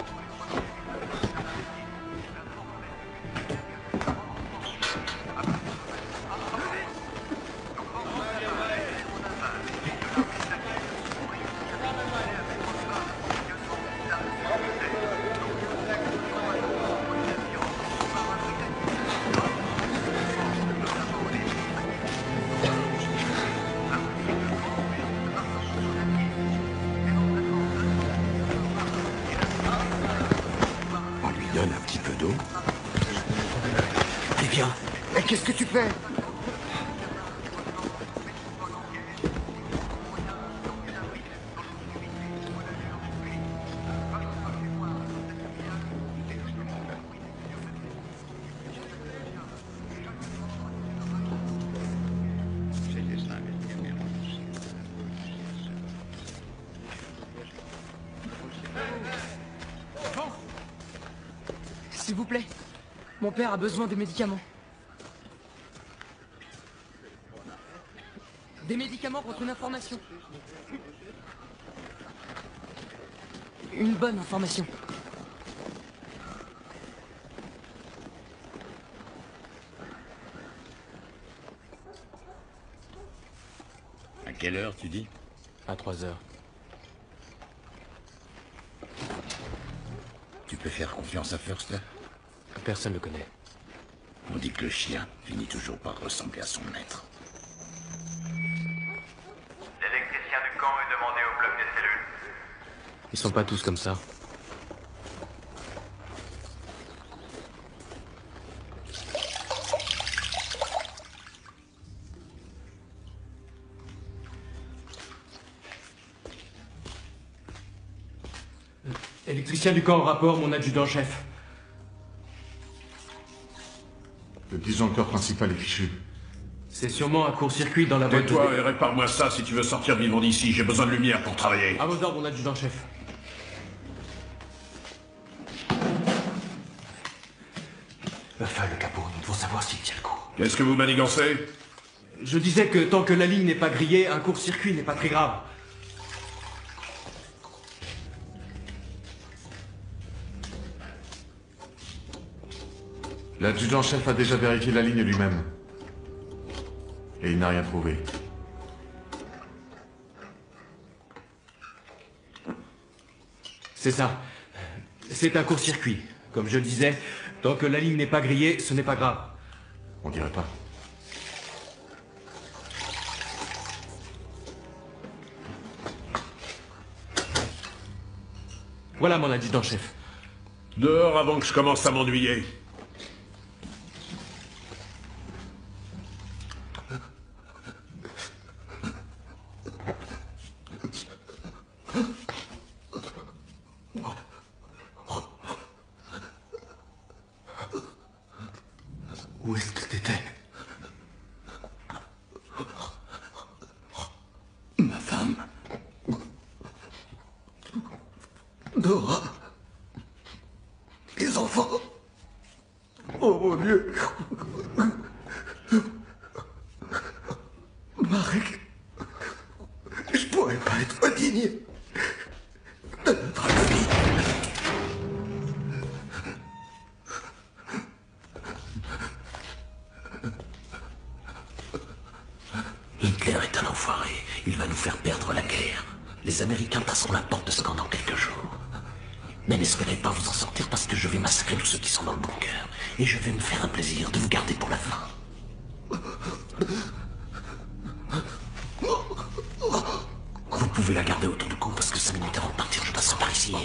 Donne un petit peu d'eau. Allez, viens. Mais qu'est-ce que tu fais? S'il vous plaît, mon père a besoin de médicaments. Des médicaments contre une information. Une bonne information. À quelle heure, tu dis? À 3 heures. Tu peux faire confiance à Förster? Personne ne le connaît. On dit que le chien finit toujours par ressembler à son maître. L'électricien du camp est demandé au bloc des cellules. Ils sont pas tous comme ça. Électricien du camp au rapport, mon adjudant-chef. Le disjoncteur principal est fichu. C'est sûrement un court-circuit dans la boîte de... Tais-toi et répare-moi ça si tu veux sortir vivant d'ici. J'ai besoin de lumière pour travailler. À vos ordres, mon adjudant-chef. Le capot, nous devons savoir s'il tient le coup. Qu'est-ce que vous manigancez? Je disais que tant que la ligne n'est pas grillée, un court-circuit n'est pas très grave. L'adjudant-chef a déjà vérifié la ligne lui-même. Et il n'a rien trouvé. C'est ça. C'est un court-circuit. Comme je le disais, tant que la ligne n'est pas grillée, ce n'est pas grave. On dirait pas. Voilà mon adjudant-chef. Dehors avant que je commence à m'ennuyer. Où est-ce que t'étais? Ma femme. Dora. Les enfants. Oh mon Dieu. Marek. Je pourrais pas être digne de notre ami. Hitler est un enfoiré. Il va nous faire perdre la guerre. Les Américains passeront la porte de ce camp dans quelques jours. Mais n'espérez pas vous en sortir parce que je vais massacrer tous ceux qui sont dans le bunker. Et je vais me faire un plaisir de vous garder pour la fin. Vous pouvez la garder autour du cou parce que 5 minutes avant de partir, je passe par ici.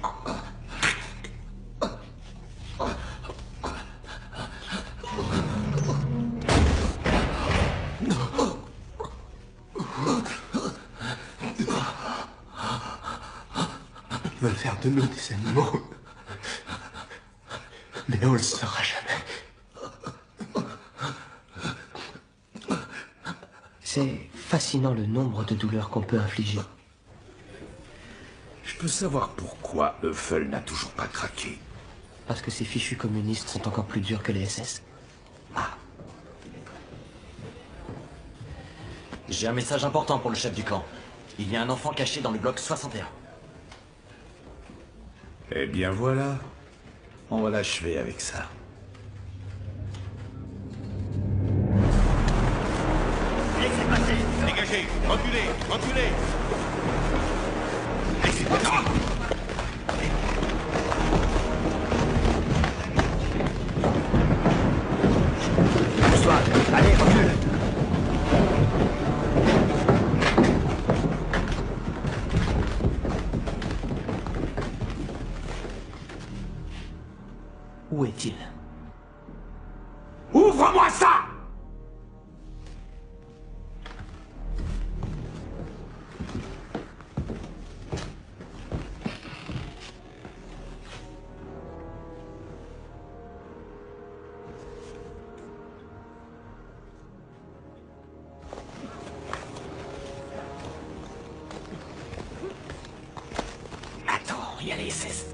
Ils veulent faire de nous des animaux. Mais on le saura jamais. C'est fascinant le nombre de douleurs qu'on peut infliger. Je peux savoir pourquoi Eiffel n'a toujours pas craqué. Parce que ces fichus communistes sont encore plus durs que les SS. J'ai un message important pour le chef du camp. Il y a un enfant caché dans le bloc 61. Eh bien voilà. On va l'achever avec ça. Laissez passer. Dégagez. Reculez. Reculez. Laissez passer. Pousse-toi. Allez, recule. Où est-il? Ouvre-moi ça! Attends, il y a les SS.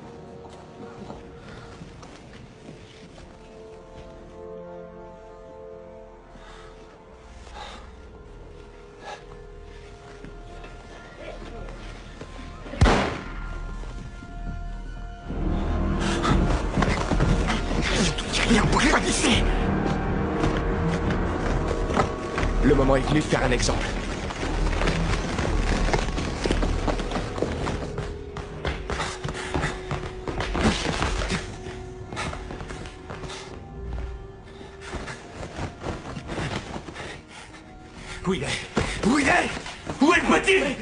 Le moment est venu de faire un exemple. Où il est? Où il est? Où est le petit?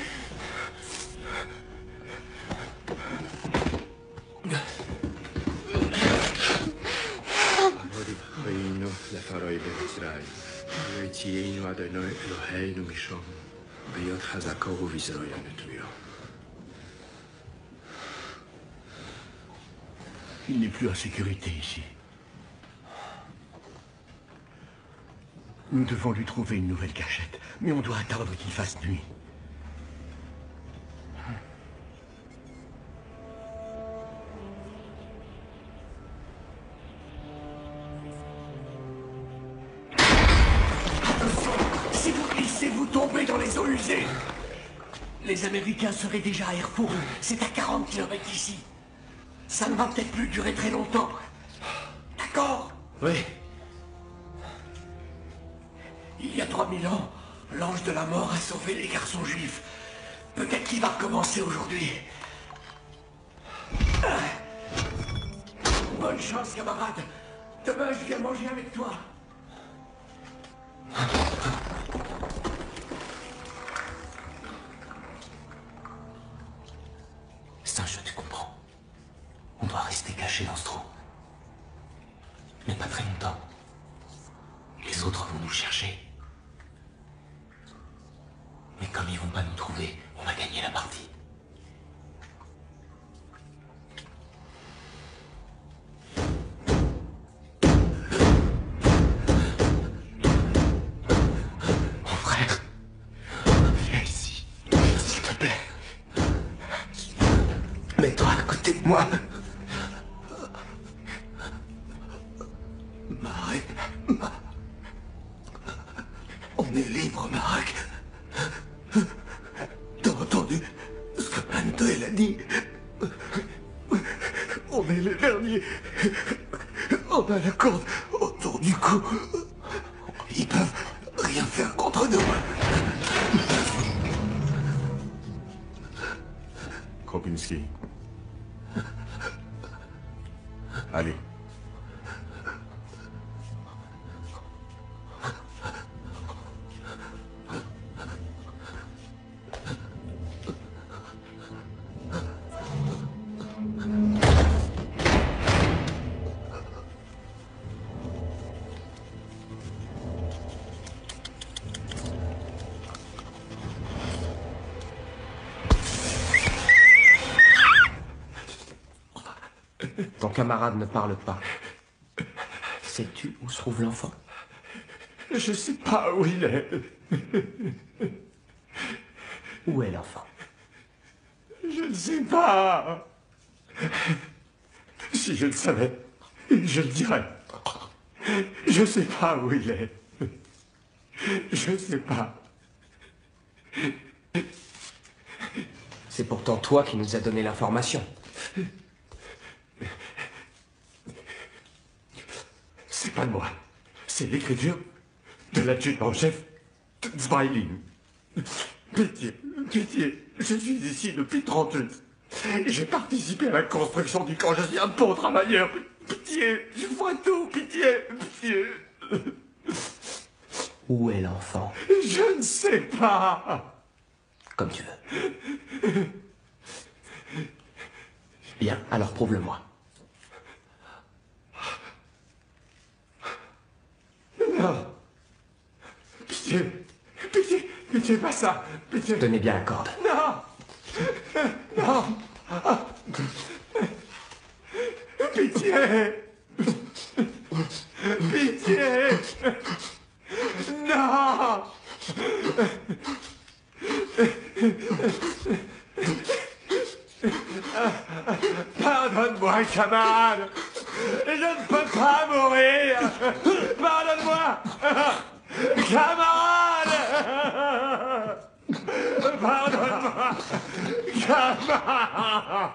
Reino la faroi be'Mitzrayim. Ve'itieinu Adonai Eloheinu misham. Be'yod chazako u'vizroya netuyo. Il n'est plus en sécurité ici. Nous devons lui trouver une nouvelle cachette, mais on doit attendre qu'il fasse nuit. Si vous glissez, vous tombez dans les eaux usées. Les Américains seraient déjà à Erfurt. C'est à 40 km d'ici. Ça ne va peut-être plus durer très longtemps. D'accord? Oui. Il y a 3000 ans, l'ange de la mort a sauvé les garçons juifs. Peut-être qu'il va recommencer aujourd'hui. Bonne chance, camarade. Demain, je viens manger avec toi. C'est un jeu, tu comprends. On doit rester caché dans ce trou. Mais pas très longtemps. Les autres vont nous chercher. Mais comme ils vont pas nous trouver, on va gagner la partie. Mon frère, viens ici, s'il te plaît. Mets-toi à côté de moi. Marek, on est libre, Marek. T'as entendu ce que Mandel a dit? On est les derniers. On a la corde autour du cou. Ils peuvent rien faire contre nous. Kropinski. Allez. Ton camarade ne parle pas. Sais-tu où se trouve l'enfant? Je sais pas où il est. Où est l'enfant? Je ne sais pas. Si je le savais, je le dirais. Je sais pas où il est. Je sais pas. C'est pourtant toi qui nous as donné l'information. C'est pas de moi. C'est l'écriture de l'adjudant-chef Zweiling. Pitié, pitié, je suis ici depuis 30 jours. J'ai participé à la construction du camp, je suis un bon travailleur. Pitié, je vois tout, pitié, pitié. Où est l'enfant? Je ne sais pas. Comme tu veux. Bien, alors prouve-le-moi. Non. Pitié, pitié, pitié, pas ça. Pitié. Tenez bien la corde. Non. Non. Pitié. Pitié. Non. Pardonne-moi, camarade. Je ne peux pas mourir. Pardonne-moi. Camarade. Pardonne-moi. Camarade.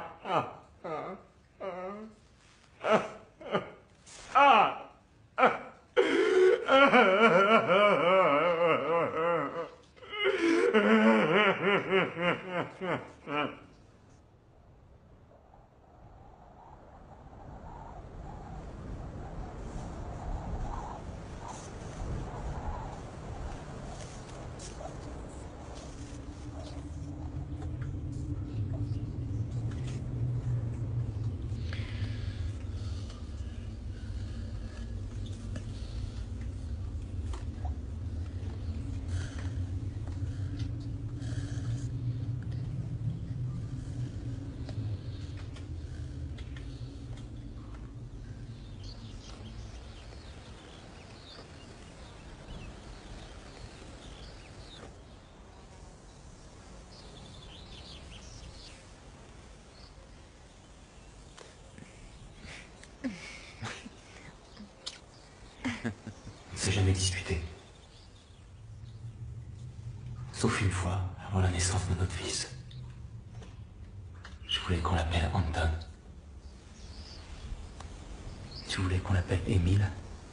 On ne s'est jamais disputé. Sauf une fois, avant la naissance de notre fils. Je voulais qu'on l'appelle Anton. Tu voulais qu'on l'appelle Émile.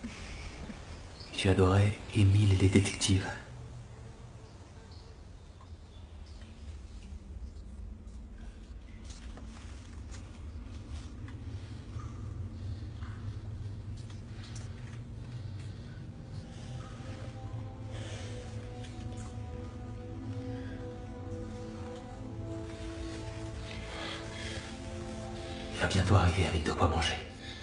Tu adorais Émile et les détectives. Il va bientôt arriver avec de quoi manger.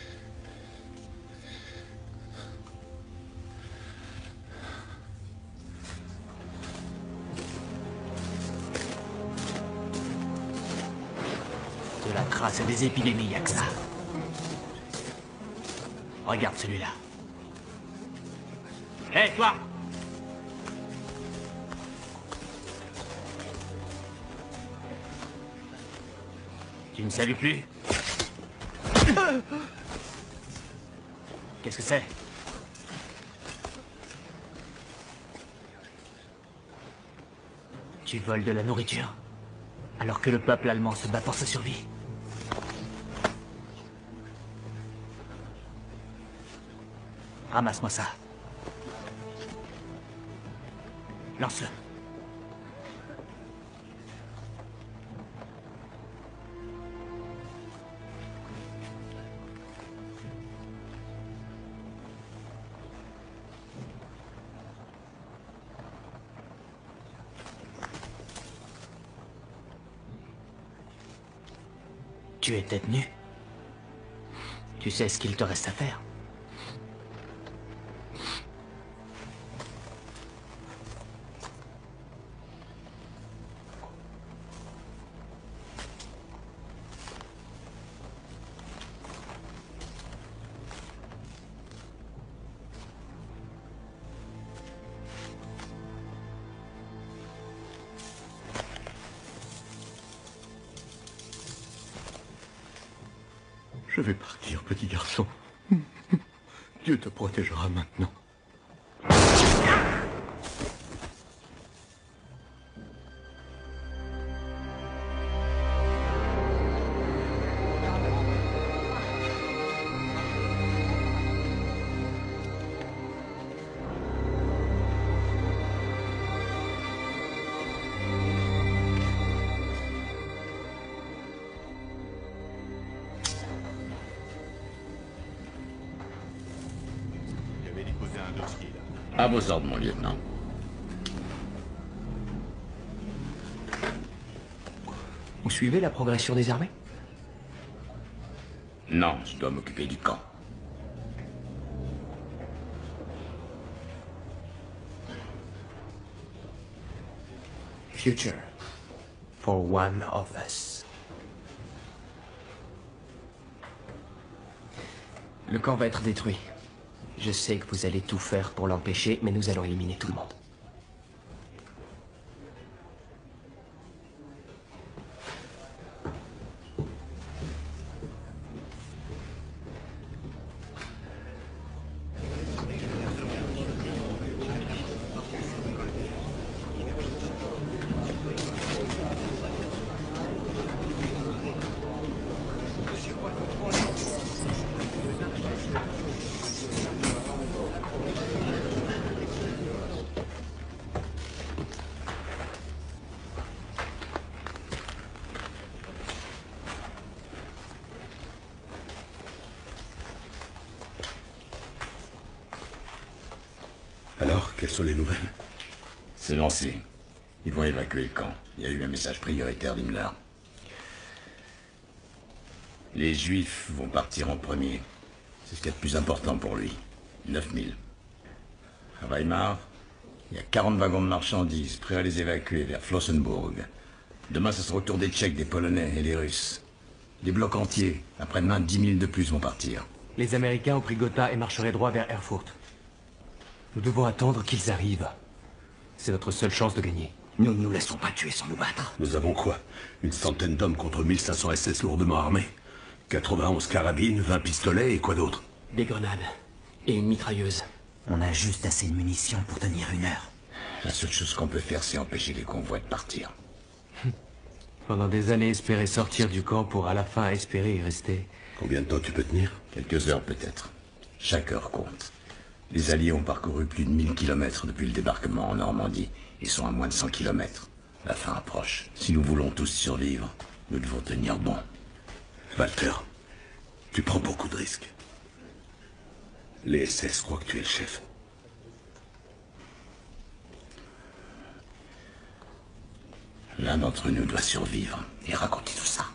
De la crasse et des épidémies, y'a que ça. Regarde celui-là. Hé, toi! Tu ne salues plus? Qu'est-ce que c'est? Tu voles de la nourriture, alors que le peuple allemand se bat pour sa survie. Ramasse-moi ça. Lance-le. Tu es tête nue. Tu sais ce qu'il te reste à faire. Je vais partir, petit garçon. Dieu te protégera maintenant. À vos ordres, mon lieutenant. Vous suivez la progression des armées? Non, je dois m'occuper du camp. Future. For one of us. Le camp va être détruit. Je sais que vous allez tout faire pour l'empêcher, mais nous allons éliminer tout le monde. Alors, quelles sont les nouvelles? C'est lancé. Ils vont évacuer le camp. Il y a eu un message prioritaire d'Himmler. Les Juifs vont partir en premier. C'est ce qu'il y a de plus important pour lui. 9000. À Weimar, il y a 40 wagons de marchandises prêts à les évacuer vers Flossenburg. Demain, ce sera au tour des Tchèques, des Polonais et des Russes. Des blocs entiers, après-demain, 10 000 de plus vont partir. Les Américains ont pris Gotha et marcheraient droit vers Erfurt. Nous devons attendre qu'ils arrivent. C'est notre seule chance de gagner. Nous ne nous laissons pas tuer sans nous battre. Nous avons quoi? Une centaine d'hommes contre 1500 SS lourdement armés? 91 carabines, 20 pistolets et quoi d'autre? Des grenades. Et une mitrailleuse. On a juste assez de munitions pour tenir 1 heure. La seule chose qu'on peut faire, c'est empêcher les convois de partir. Pendant des années, espérer sortir du camp pour à la fin espérer y rester. Combien de temps tu peux tenir? Quelques heures peut-être. Chaque heure compte. Les Alliés ont parcouru plus de 1000 kilomètres depuis le débarquement en Normandie. Ils sont à moins de 100 kilomètres. La fin approche. Si nous voulons tous survivre, nous devons tenir bon. Walter, tu prends beaucoup de risques. Les SS croient que tu es le chef. L'un d'entre nous doit survivre et raconter tout ça.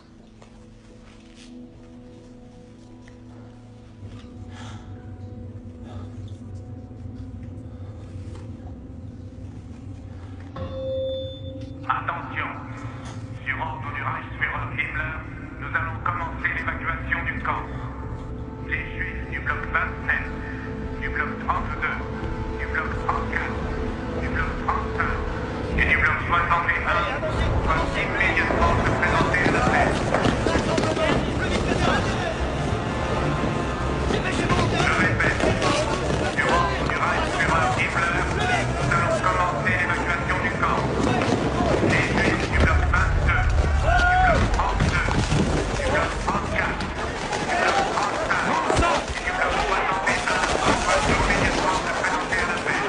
Attention, sur ordre du Reichsführer Himmler, nous allons commencer l'évacuation du camp. Les Juifs du bloc 27, du bloc 32, du bloc 34, du bloc 35 et du bloc 61 doivent immédiatement se présenter à la fête. Je répète, sur ordre du Reichsführer Himmler, nous allons commencer l'évacuation du camp. Les Juifs du bloc 22, du bloc 32, du bloc 34, du bloc 35 et du bloc 61 doivent immédiatement se présenter à la fête.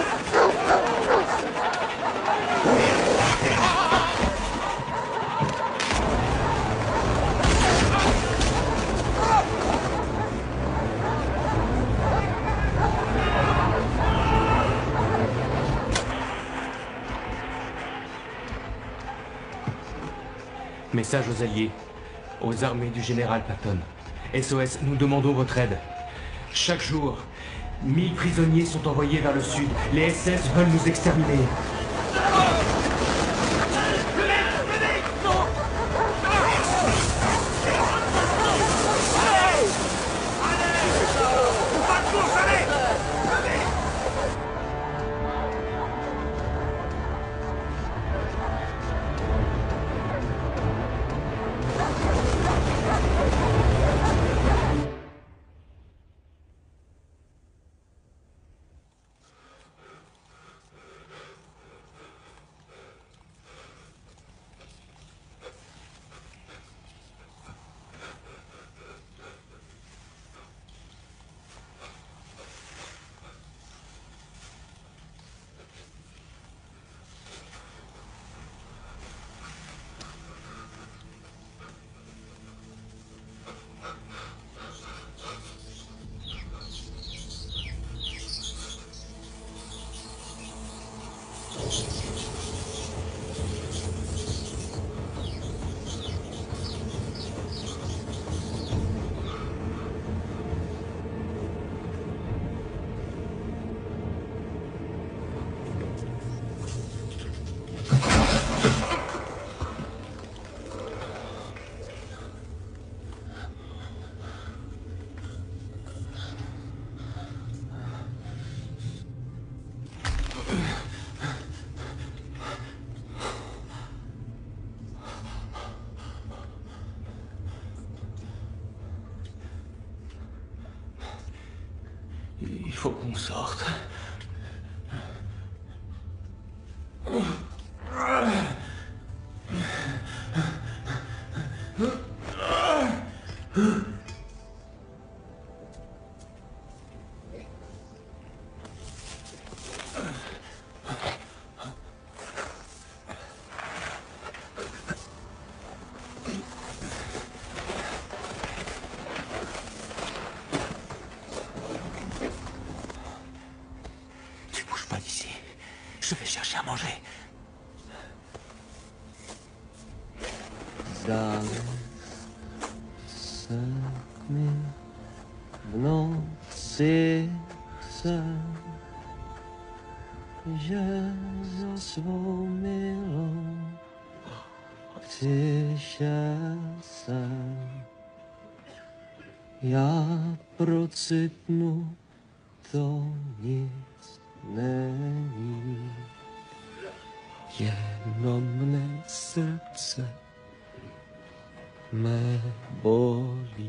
Message aux Alliés, aux armées du général Patton. SOS, nous demandons votre aide. Chaque jour, 1000 prisonniers sont envoyés vers le sud. Les SS veulent nous exterminer. faut qu'on sorte. Tu bouges pas d'ici. Je vais chercher à manger. V noci se, že za svou milou přišel jsem. Já procitnu, to nic není, jenom mne srdce mé bolí.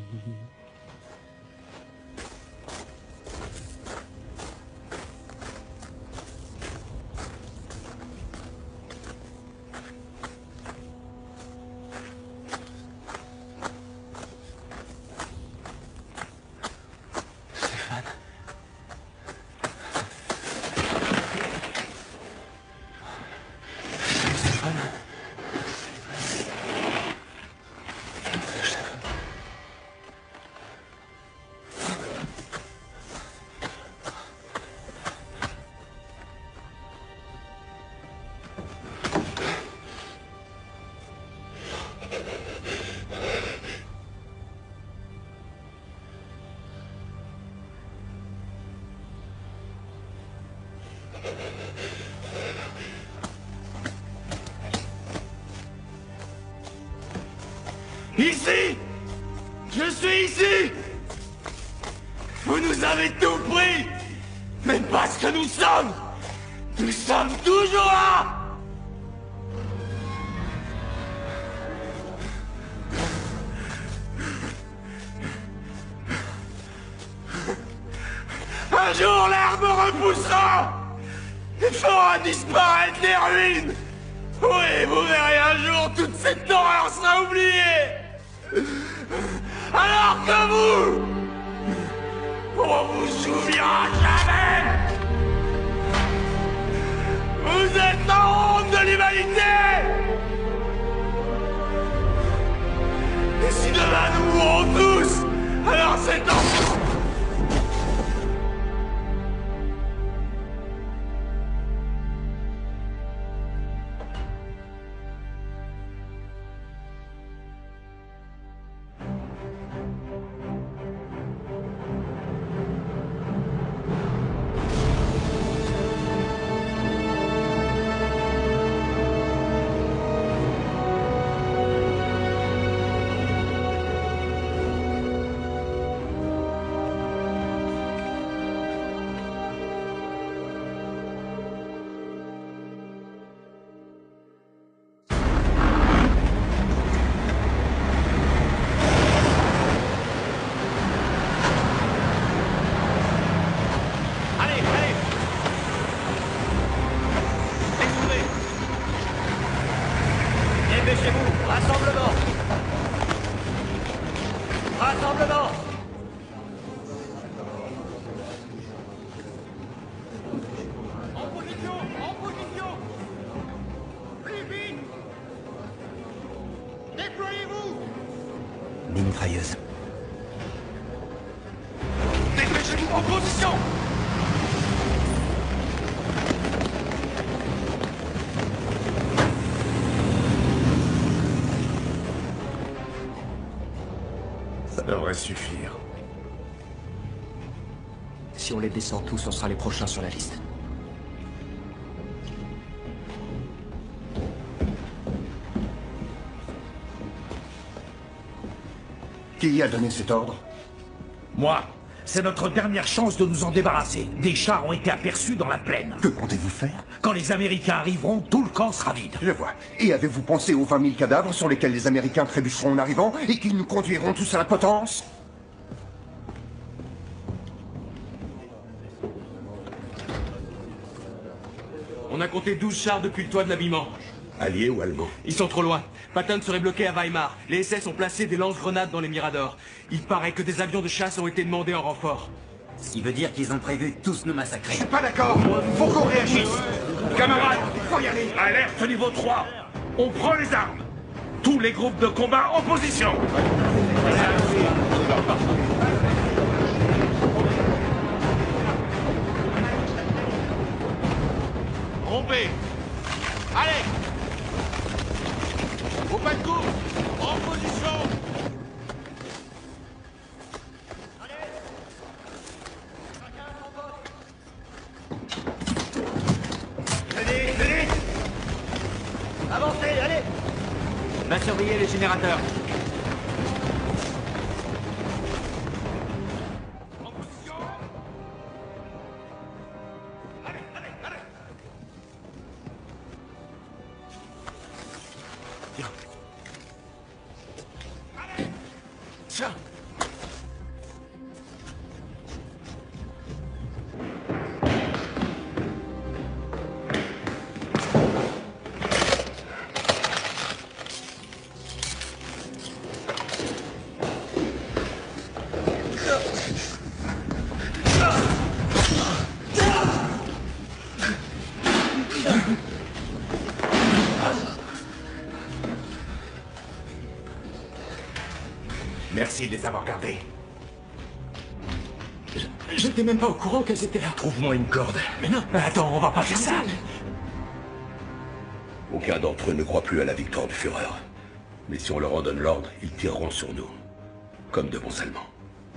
Ici! Je suis ici! Vous nous avez tout pris! Même pas ce que nous sommes! Nous sommes toujours là! Un jour l'air me repoussera! Il fera disparaître les ruines! Oui, vous verrez un jour, toute cette horreur sera oubliée! Alors que vous, on vous souviendra jamais! Vous êtes la honte de l'humanité! Et si demain nous mourrons tous, alors c'est en... Dépêchez-vous! Rassemblement! Rassemblement! En position! En position! Plus vite! Déployez-vous! Des mitrailleuses. Dépêchez-vous en position! Ça devrait suffire. Si on les descend tous, on sera les prochains sur la liste. Qui a donné cet ordre? Moi. C'est notre dernière chance de nous en débarrasser. Des chars ont été aperçus dans la plaine. Que comptez-vous faire? Quand les Américains arriveront, tout le camp sera vide. Je vois. Et avez-vous pensé aux 20 000 cadavres sur lesquels les Américains trébucheront en arrivant et qu'ils nous conduiront tous à la potence? On a compté 12 chars depuis le toit de l'habillement. Alliés ou allemands? Ils sont trop loin. Patton serait bloqué à Weimar. Les SS ont placé des lance-grenades dans les miradors. Il paraît que des avions de chasse ont été demandés en renfort. Ce qui veut dire qu'ils ont prévu de tous nous massacrer. Je suis pas d'accord. Faut qu'on réagisse. Camarades, faut y aller. Alerte niveau 3. On prend les armes. Tous les groupes de combat en position. Rompez. Allez. Au pas de course. En position. Venez. Avancez, allez. Va surveiller les générateurs. Tiens. Merci de les avoir gardés. J'étais même pas au courant qu'elles étaient là. Trouve-moi une corde. Mais non. Attends, on va pas faire ça. Aucun d'entre eux ne croit plus à la victoire du Führer. Mais si on leur en donne l'ordre, ils tireront sur nous. Comme de bons Allemands.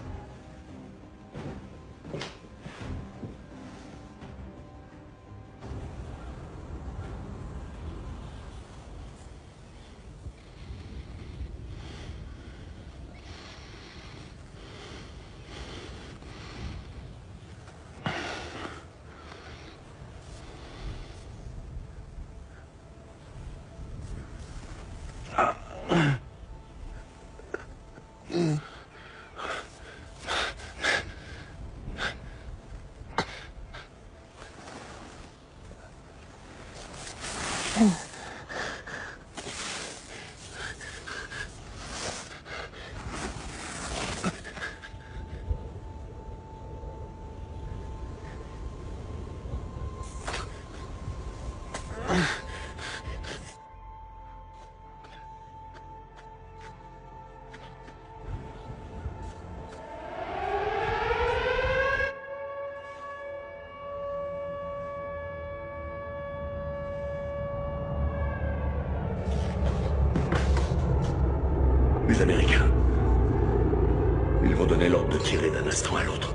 Les Américains. Ils vont donner l'ordre de tirer d'un instant à l'autre.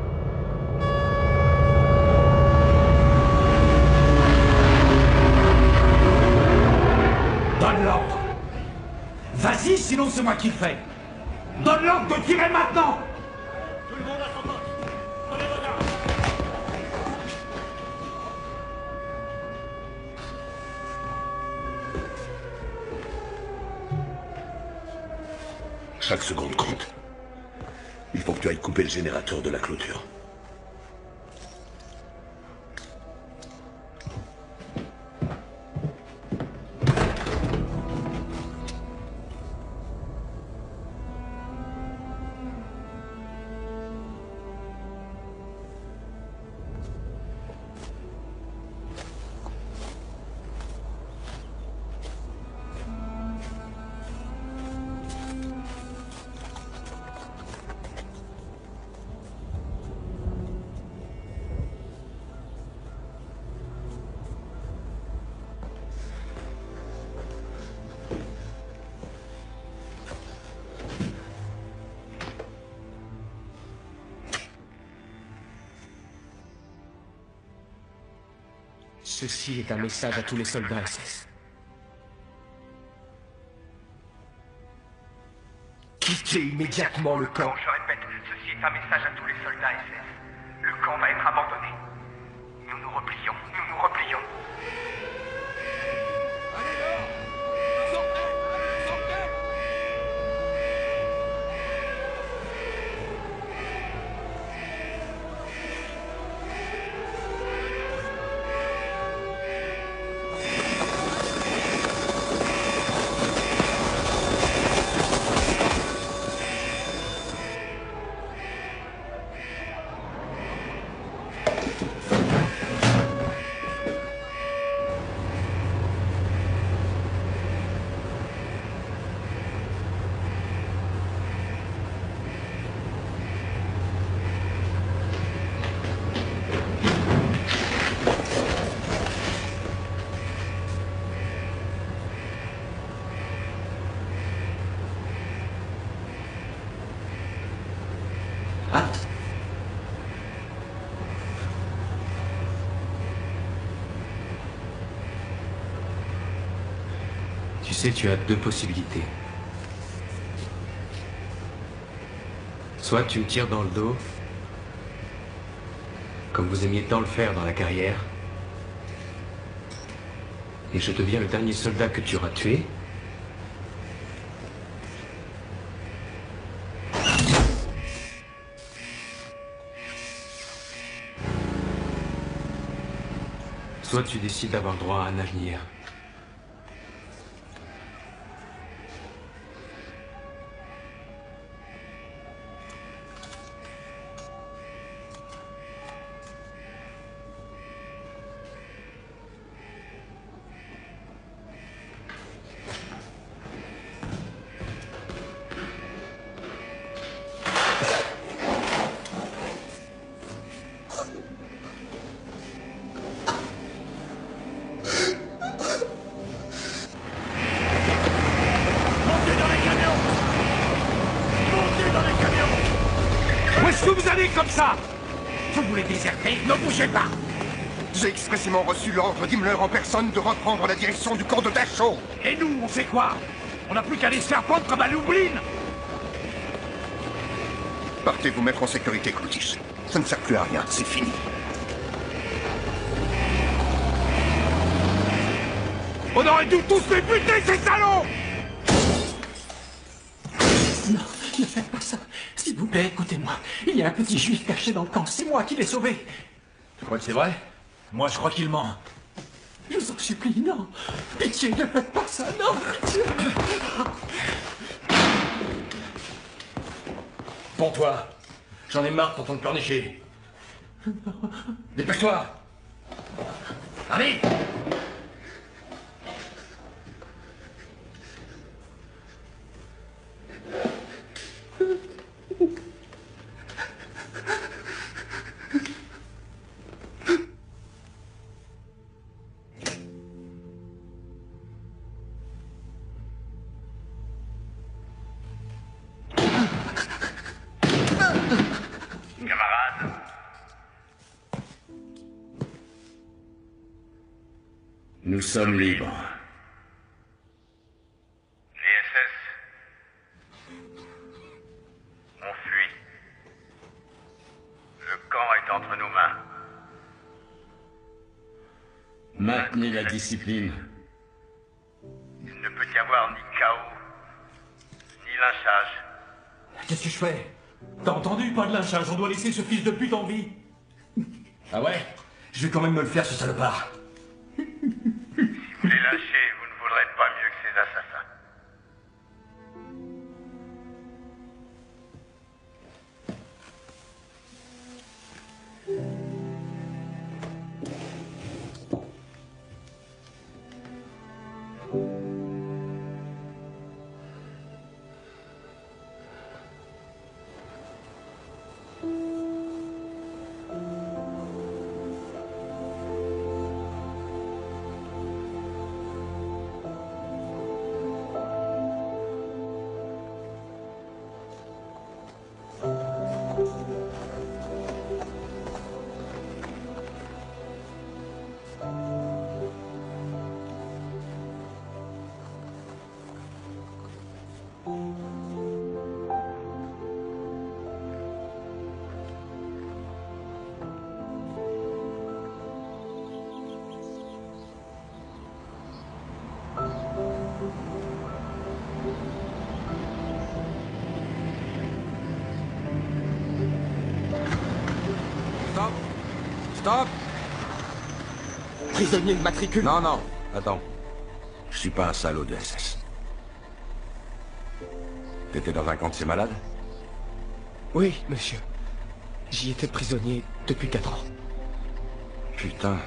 Donne l'ordre. Vas-y, sinon c'est moi qui le fais. Donne l'ordre de tirer maintenant. Tout le monde à son poste. Prenez vos armes. Chaque seconde compte. Il faut que tu ailles couper le générateur de la clôture. Ceci est un message à tous les soldats SS. Quittez immédiatement le camp. Je répète, ceci est un message à tous les soldats SS. Le camp va être abandonné. Nous nous replions, nous nous replions. Tu sais, tu as deux possibilités. Soit tu me tires dans le dos, comme vous aimiez tant le faire dans la carrière, et je deviens le dernier soldat que tu auras tué. Soit tu décides d'avoir droit à un avenir. Où est-ce que vous allez comme ça? Vous voulez déserter? Ne bougez pas! J'ai expressément reçu l'ordre d'Himmler en personne de reprendre la direction du camp de Dachau. Et nous, on fait quoi? On n'a plus qu'à les se faire pendre comme à Lublin! Partez vous mettre en sécurité, Cloutiche. Ça ne sert plus à rien, c'est fini. On aurait dû tous les buter, ces salauds! Non, ne faites pas ça. S'il vous plaît, écoutez-moi. Il y a un petit juif caché dans le camp. C'est moi qui l'ai sauvé. Tu crois que c'est vrai? Moi, je crois qu'il ment. Je vous en supplie, non. Pitié, ne faites pas ça, non. Pitié. Bon, toi, j'en ai marre de t'entendre pleurnicher. Dépêche-toi! Allez! Camarades, Nous sommes libres. les SS ont fui. Le camp est entre nos mains. Maintenez la discipline. Il ne peut y avoir ni chaos, ni lynchage. Qu'est-ce que je fais? T'as entendu? Pas de lynchage, on doit laisser ce fils de pute en vie. Ah ouais? Je vais quand même me le faire, ce salopard. Si vous les lâchez, vous ne vaudrez pas mieux que ces assassins. Stop! Stop! Prisonnier de matricule. Non, non, attends. Je suis pas un salaud de SS. T'étais dans un camp de ces malades? Oui, monsieur. J'y étais prisonnier depuis 4 ans. Putain.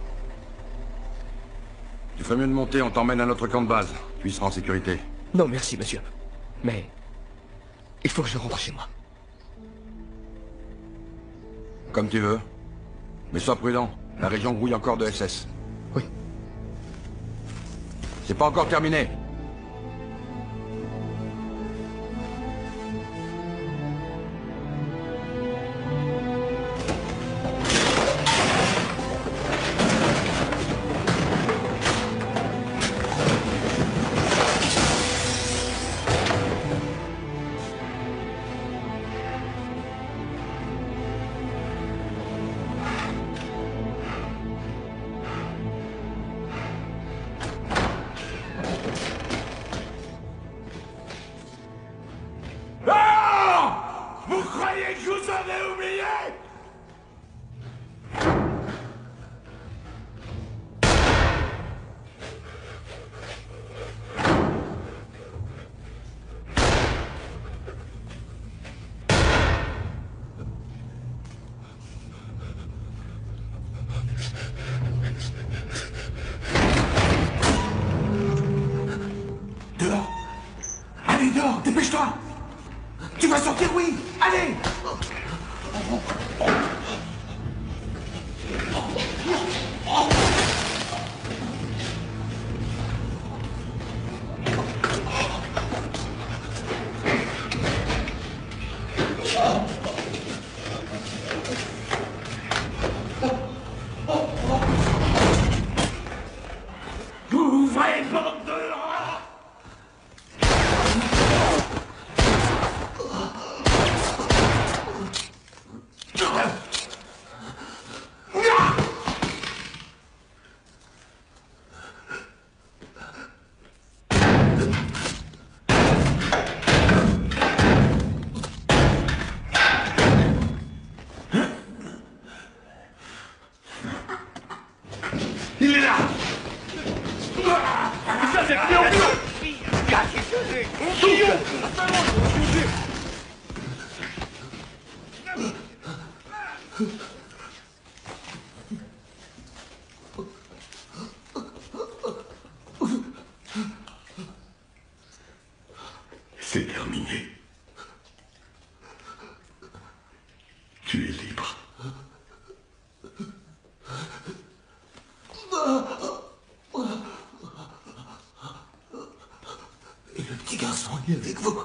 Tu ferais mieux de monter, on t'emmène à notre camp de base. Tu y seras en sécurité. Non, merci, monsieur. Mais il faut que je rentre chez moi. Comme tu veux. Mais sois prudent. La région grouille encore de SS. Oui. C'est pas encore terminé. dire oui. Allez. Ouvrez, bande de rats! Il est là! Ça c'est plus en plus! C'est terminé. Tu es libre. Et le petit garçon est avec vous.